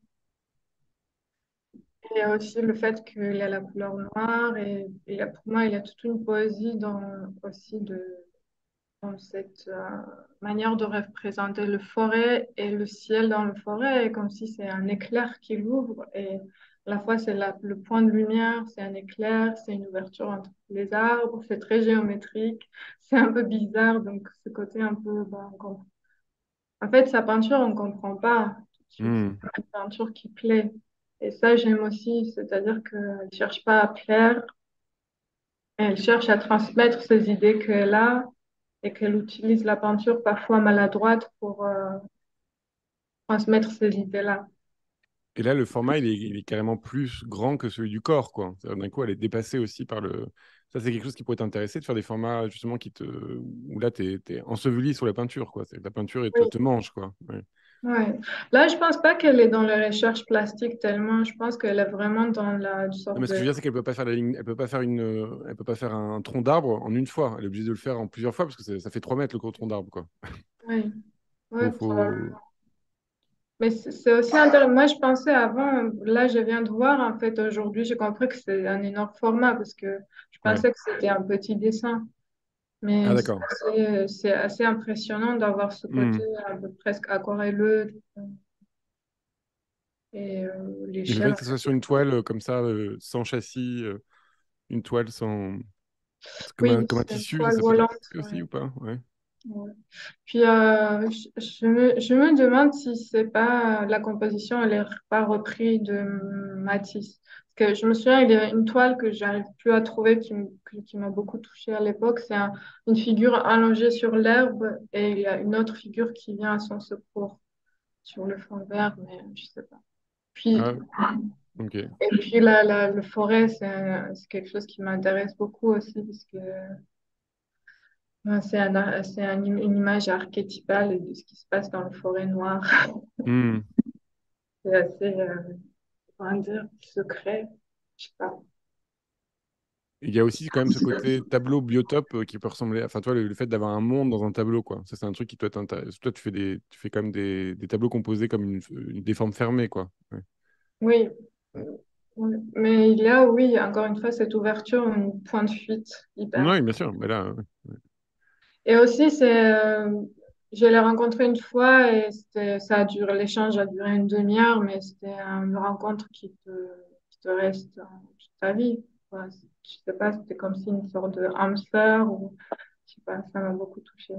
Et aussi le fait qu'il y a la couleur noire. Et pour moi, il y a toute une poésie aussi dans cette manière de représenter le forêt et le ciel dans le forêt, comme si c'est un éclair qui l'ouvre et à la fois c'est le point de lumière, c'est un éclair, c'est une ouverture entre les arbres, c'est très géométrique, c'est un peu bizarre, donc ce côté un peu, en fait, sa peinture, on ne comprend pas tout de suite, Hmm. c'est une peinture qui plaît. Et ça, j'aime aussi, c'est-à-dire qu'elle ne cherche pas à plaire, elle cherche à transmettre ces idées qu'elle a et qu'elle utilise la peinture parfois maladroite pour transmettre ces idées-là. Et là, le format, il est carrément plus grand que celui du corps, quoi. D'un coup, elle est dépassée aussi par le. Ça, c'est quelque chose qui pourrait t'intéresser, de faire des formats, justement, où là, t'es enseveli sur la peinture, quoi. La peinture, elle Oui, te mange, quoi. Ouais. ouais. Là, je pense pas qu'elle est dans les recherches plastiques tellement. Je pense qu'elle est vraiment dans une Non, sorte mais ce que je de... veux dire, c'est qu'elle peut pas faire la ligne, elle peut pas faire un tronc d'arbre en une fois. Elle est obligée de le faire en plusieurs fois parce que ça fait 3 mètres le gros tronc d'arbre, quoi. Oui, ouais, Faut... mais c'est aussi intéressant. Moi, je pensais avant, là, je viin de voir, en fait, aujourd'hui, j'ai compris que c'est un énorme format parce que je Ouais. pensais que c'était un petit dessin. Ah, Mais d'accord. c'est assez impressionnant d'avoir ce côté Hmm. un peu presque aquarelleux et Et le fait l'échelle. que ce soit sur une toile comme ça, sans châssis, une toile sans. C'est Oui, comme un c'est une tissu, toile ça peut volante. t'intéresser aussi Ouais. ou pas? Ouais. Ouais. Puis je me demande si c'est pas la composition, elle est pas reprise de Matisse. Parce que je me souviens, il y a une toile que j'arrive plus à trouver qui m'a beaucoup touchée à l'époque. C'est une figure allongée sur l'herbe et il y a une autre figure qui vient à son secours sur le fond vert, mais je sais pas. Puis, Ah, ok. et puis le forêt, c'est quelque chose qui m'intéresse beaucoup aussi parce que ouais, une image archétypale de ce qui se passe dans la forêt noire. Hmm. C'est assez, comment dire, secret. Je sais pas. Il y a aussi quand même ce côté tableau biotope qui peut ressembler. Enfin, toi, le fait d'avoir un monde dans un tableau, quoi. Ça, c'est un truc qui doit t'intéresser. Toi, tu fais quand même des tableaux composés comme des formes fermées, quoi. Ouais. Oui. Ouais. Mais il y a, oui, encore une fois, cette ouverture, un point de fuite hyper. Oui, bien sûr. Mais là, ouais. Et aussi, je l'ai rencontré une fois et l'échange a duré une demi-heure, mais c'était une rencontre qui te reste toute ta vie, quoi. Je sais pas, c'était comme si une sorte de hamster ou, je sais pas, ça m'a beaucoup touchée.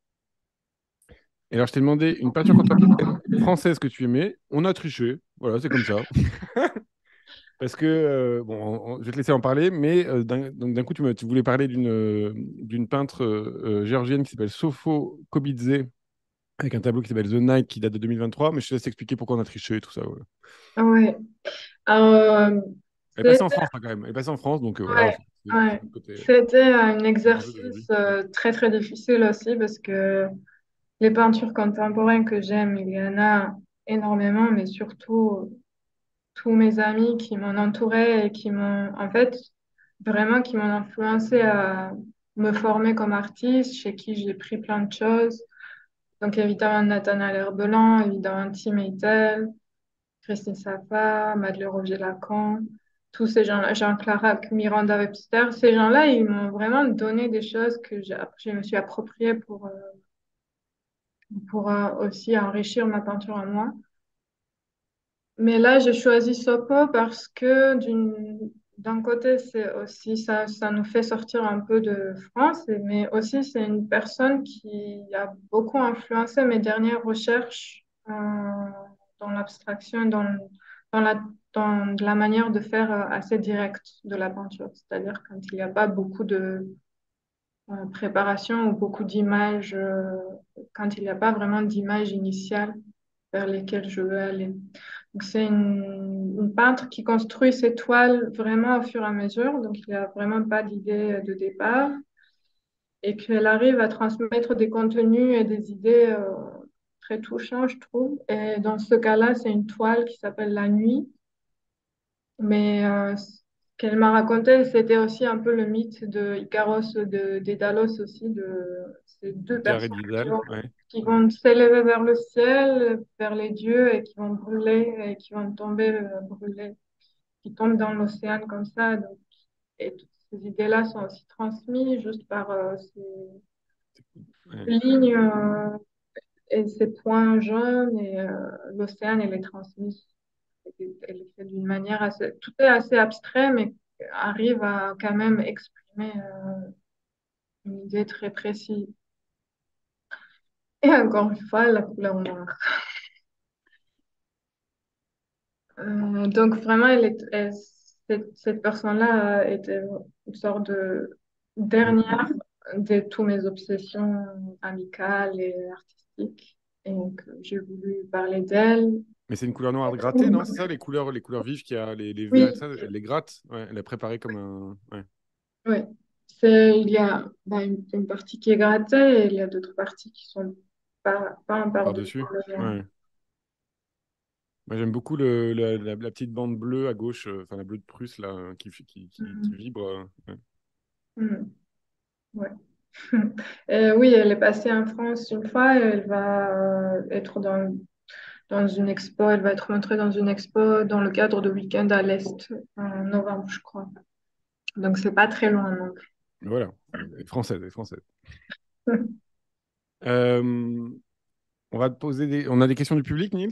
Et alors, je t'ai demandé une peinture contemporaine française que tu aimais. On a triché. Voilà, c'est comme ça. Parce que, bon, je vais te laisser en parler, mais donc d'un coup, tu voulais parler d'une peintre géorgienne qui s'appelle Sofo Kobidze, avec un tableau qui s'appelle The Night, qui date de 2023, mais je te laisse expliquer pourquoi on a triché et tout ça. Voilà. Ouais. Alors, Elle est passée en c'était France, hein, quand même. Elle est passée en France, donc voilà, ouais, c'est ouais. le côté C'était un amoureux exercice d'aujourd'hui. Ouais. très très difficile aussi parce que les peintures contemporaines que j'aime, il y en a énormément, mais surtout tous mes amis qui m'ont entouré et qui m'ont, en fait, vraiment qui m'ont influencé à me former comme artiste, chez qui j'ai pris plein de choses. Donc évidemment Nathanaël Herbelan, évidemment Tim Eitel, Christine Safa, Madeleine Roger-Lacan, tous ces gens-là, Jean-Clara, Miranda Webster, ces gens-là, ils m'ont vraiment donné des choses que je me suis appropriées pour aussi enrichir ma peinture à moi. Mais là, j'ai choisi Sopo parce que d'un côté, c'est aussi ça nous fait sortir un peu de France, mais aussi c'est une personne qui a beaucoup influencé mes dernières recherches dans l'abstraction, dans la, dans la manière de faire assez directe de la peinture. C'est-à-dire quand il n'y a pas beaucoup de préparation ou beaucoup d'images, quand il n'y a pas vraiment d'images initiales vers lesquelles je veux aller. Donc, c'est une peintre qui construit ses toiles vraiment au fur et à mesure. Donc, il n'y a vraiment pas d'idée de départ et qu'elle arrive à transmettre des contenus et des idées très touchants, je trouve. Et dans ce cas-là, c'est une toile qui s'appelle La Nuit. Mais ce qu'elle m'a raconté, c'était aussi un peu le mythe de Icaros, de Dédalos aussi, de ces deux Pierre et personnes Didal, ouais. qui Ouais. vont s'élever vers le ciel, vers les dieux, et qui vont brûler, et qui vont tomber, brûler, qui tombent dans l'océan comme ça. Donc, et toutes ces idées-là sont aussi transmises juste par Ouais. ces lignes et ces points jaunes, et l'océan, elle est transmise. Elle est faite d'une manière assez, tout est assez abstrait, mais arrive à quand même exprimer une idée très précise. Et encore une fois, la couleur noire. Donc vraiment, cette personne-là était une sorte de Mm. dernière de toutes mes obsessions amicales et artistiques. Et donc, j'ai voulu parler d'elle. Mais c'est une couleur noire grattée, non? C'est ça, les couleurs vives qu'il y a, les verts et tout Oui, ça, elle les gratte. Ouais, elle est préparée comme un. Ouais, oui. Il y a une partie qui est grattée et il y a d'autres parties qui sont pas en par-dessus par-dessus. le vert. Ouais. Moi, j'aime beaucoup la petite bande bleue à gauche, enfin la bleue de Prusse, là, qui Mhm. vibre. Ouais. Mhm. Ouais. Oui, elle est passée en France une fois et elle va être dans une expo, elle va être montrée dans une expo dans le cadre de Week-end à l'Est en novembre, je crois. Donc, c'est pas très loin non plus. Voilà, elle est française, elle est française. Euh, on va te poser On a des questions du public, Nils?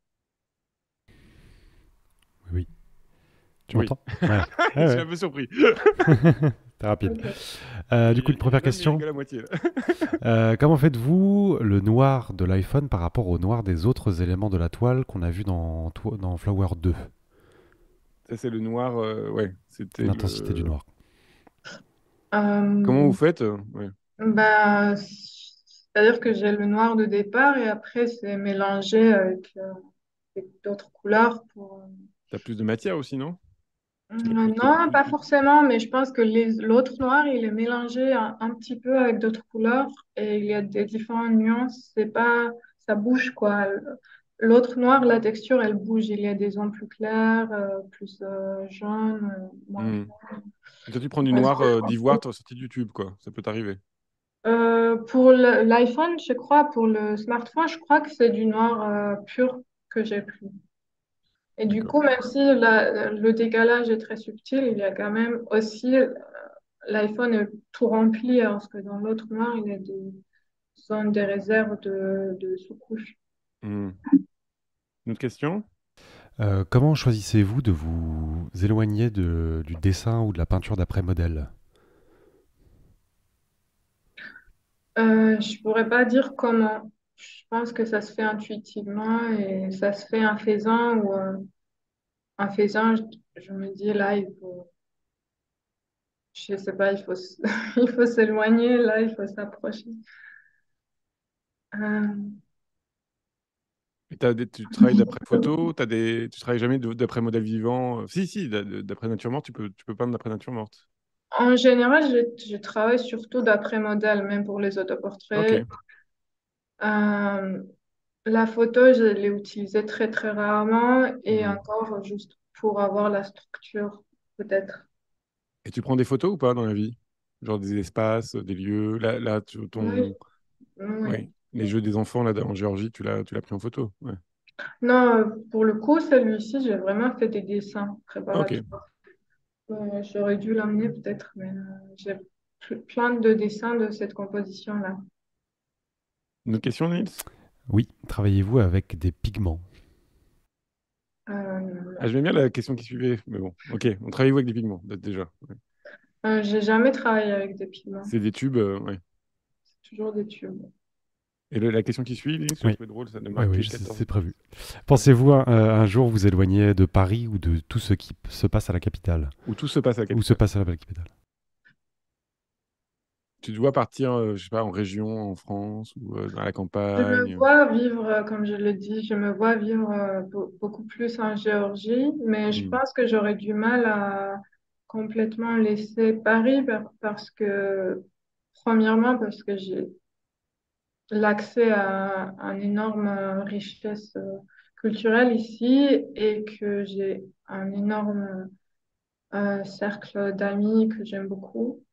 Oui, oui. Tu Oui. m'entends? Ouais. Je Ouais, suis ouais. un peu surpris. T'es rapide. Ok. Du coup, une Il y en première a même, il question. rigole à moitié, là. Comment faites-vous le noir de l'iPhone par rapport au noir des autres éléments de la toile qu'on a vu dans Flower 2? Ça, c'est le noir. Ouais, c'était L'intensité du le. noir. Comment vous Euh, faites? Ouais. C'est-à-dire que j'ai le noir de départ et après, c'est mélangé avec d'autres couleurs pour, T'as plus de matière aussi, non? C'est quelque chose qui est Non, plus. pas forcément, mais je pense que l'autre noir, il est mélangé un petit peu avec d'autres couleurs et il y a des différentes nuances. C'est pas, ça bouge quoi. L'autre noir, la texture, elle bouge. Il y a des zones plus claires, plus jaunes, moins Hmm. claires. Toi, tu prends du Parce noir que, d'ivoire, tu as sorti de YouTube, quoi. Ça peut t'arriver. pour l'iPhone, je crois, pour le smartphone, je crois que c'est du noir pur que j'ai pris. Et du D'accord. coup, même si le décalage est très subtil, il y a quand même aussi l'iPhone est tout rempli, alors que dans l'autre noir, il y a des zones, des réserves de sous-couches. Hmm. Une autre question? Comment choisissez-vous de vous éloigner du dessin ou de la peinture d'après modèle? Je pourrais pas dire comment. Je pense que ça se fait intuitivement et ça se fait en faisant ou en faisant. je me dis là, je sais pas, il faut s'éloigner, là, il faut s'approcher. Euh, Et tu travailles d'après photo, tu travailles jamais d'après modèle vivant. Si, si, d'après nature morte, tu peux peindre d'après nature morte. En général, je travaille surtout d'après modèle, même pour les Ok. autoportraits. Euh, la photo, je l'ai utilisée très, très rarement et Hmm. encore juste pour avoir la structure, peut-être. Et tu prends des photos ou pas dans la vie? Genre des espaces, des lieux. Oui, oui. Oui, les jeux des enfants là en Géorgie, tu l'as pris en photo. Ouais. Non, pour le coup, celui-ci, j'ai vraiment fait des dessins Ok. préparatoires. J'aurais dû l'amener peut-être, mais j'ai plein de dessins de cette composition-là. Une autre question, Nils? Oui, travaillez-vous avec des pigments? Ah, j'aime bien la question qui suivait, mais bon, ok. On travaille avec des pigments, déjà. Ouais. J'ai jamais travaillé avec des pigments, C'est des tubes, ouais. toujours des tubes. Et la question qui suit, Nils, je l'ai Oui, trouvé drôle, ça a oui, oui, marqué 14. c'est prévu. Pensez-vous un jour vous éloigner de Paris ou de tout ce qui se passe à la capitale? Où tout se passe à la Où se capitale. passe à la capitale? Tu dois partir, je sais pas, en région, en France, ou à la Je me campagne. vois vivre, comme je l'ai dit, je me vois vivre beaucoup plus en Géorgie, mais je Hmm. pense que j'aurais du mal à complètement laisser Paris parce que, premièrement, parce que j'ai l'accès à une énorme richesse culturelle ici et que j'ai un énorme cercle d'amis que j'aime beaucoup.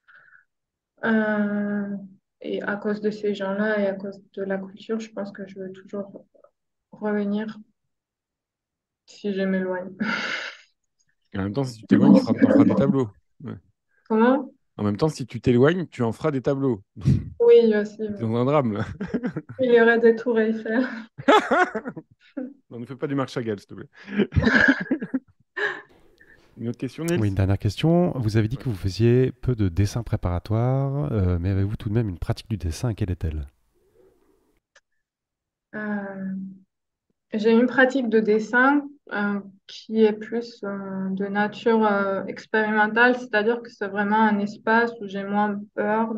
Euh, et à cause de ces gens-là et à cause de la culture, je pense que je veux toujours revenir si je m'éloigne. Et en même temps, si tu t'éloignes, t'en feras des tableaux. Ouais. Comment? En même temps, si tu t'éloignes, tu en feras des tableaux. Oui, aussi. C'est dans un drame, là. Il y aurait des tours Eiffel. Non, ne fais pas du Marc Chagall, s'il te plaît. Une autre question, Oui, Nils? une dernière question. Vous avez dit Ouais. que vous faisiez peu de dessins préparatoires, mais avez-vous tout de même une pratique du dessin et quelle est-elle? Euh, j'ai une pratique de dessin qui est plus de nature expérimentale, c'est-à-dire que c'est vraiment un espace où j'ai moins peur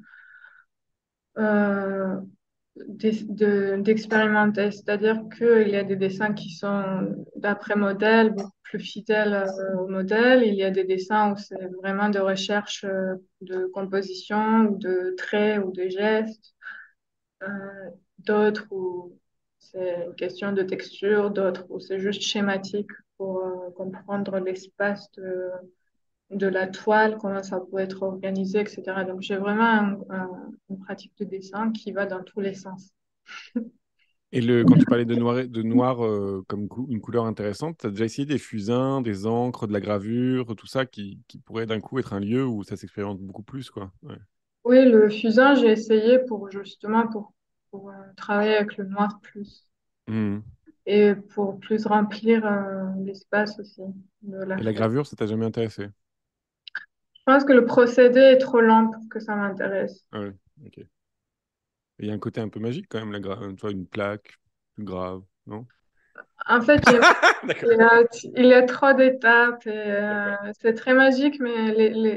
euh, d'expérimenter. C'est-à-dire qu'il y a des dessins qui sont d'après modèle, beaucoup plus fidèles au modèle. Il y a des dessins où c'est vraiment de recherche de composition ou de traits ou de gestes. Euh, d'autres où c'est une question de texture, d'autres où c'est juste schématique pour comprendre l'espace de la toile, comment ça peut être organisé, etc. Donc j'ai vraiment une pratique de dessin qui va dans tous les sens. Et quand tu parlais de noir comme une couleur intéressante, tu as déjà essayé des fusains, des encres, de la gravure, tout ça qui pourrait d'un coup être un lieu où ça s'expérimente beaucoup plus, quoi. Ouais. Oui, le fusain, j'ai essayé pour justement pour travailler avec le noir plus Mhm. et pour plus remplir l'espace aussi de la Et la fête. gravure, ça t'a jamais intéressé? Je pense que le procédé est trop lent pour que ça m'intéresse. Ah ouais, ok. Et il y a un côté un peu magique quand même, tu vois, une plaque plus grave, non? En fait, D'accord, il y a trop d'étapes et d'accord. c'est très magique, mais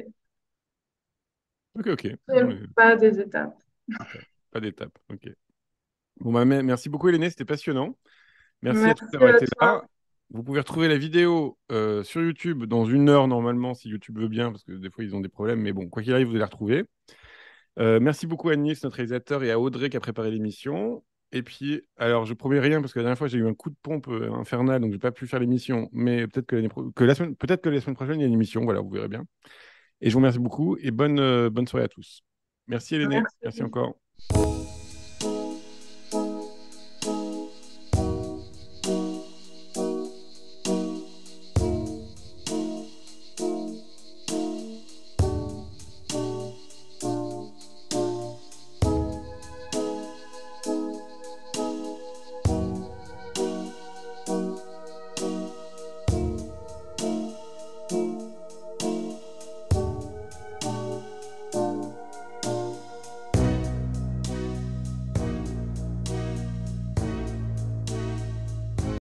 Ok, ok. Non, j'aime pas des étapes. d'accord. Pas d'étape, ok. Bon, bah, merci beaucoup, Hélène, c'était passionnant. Merci à tous Merci d'avoir à été toi. là. Vous pouvez retrouver la vidéo sur YouTube dans 1 heure normalement, si YouTube veut bien, parce que des fois ils ont des problèmes, mais bon, quoi qu'il arrive, vous allez la retrouver. Merci beaucoup à Agnès, notre réalisateur, et à Audrey qui a préparé l'émission. Et puis, alors je promets rien parce que la dernière fois j'ai eu un coup de pompe infernal, donc j'ai pas pu faire l'émission, mais peut-être peut-être que la semaine prochaine il y a une émission, voilà, vous verrez bien. Et je vous remercie beaucoup et bonne soirée à tous. Merci Hélène, merci Merci. encore.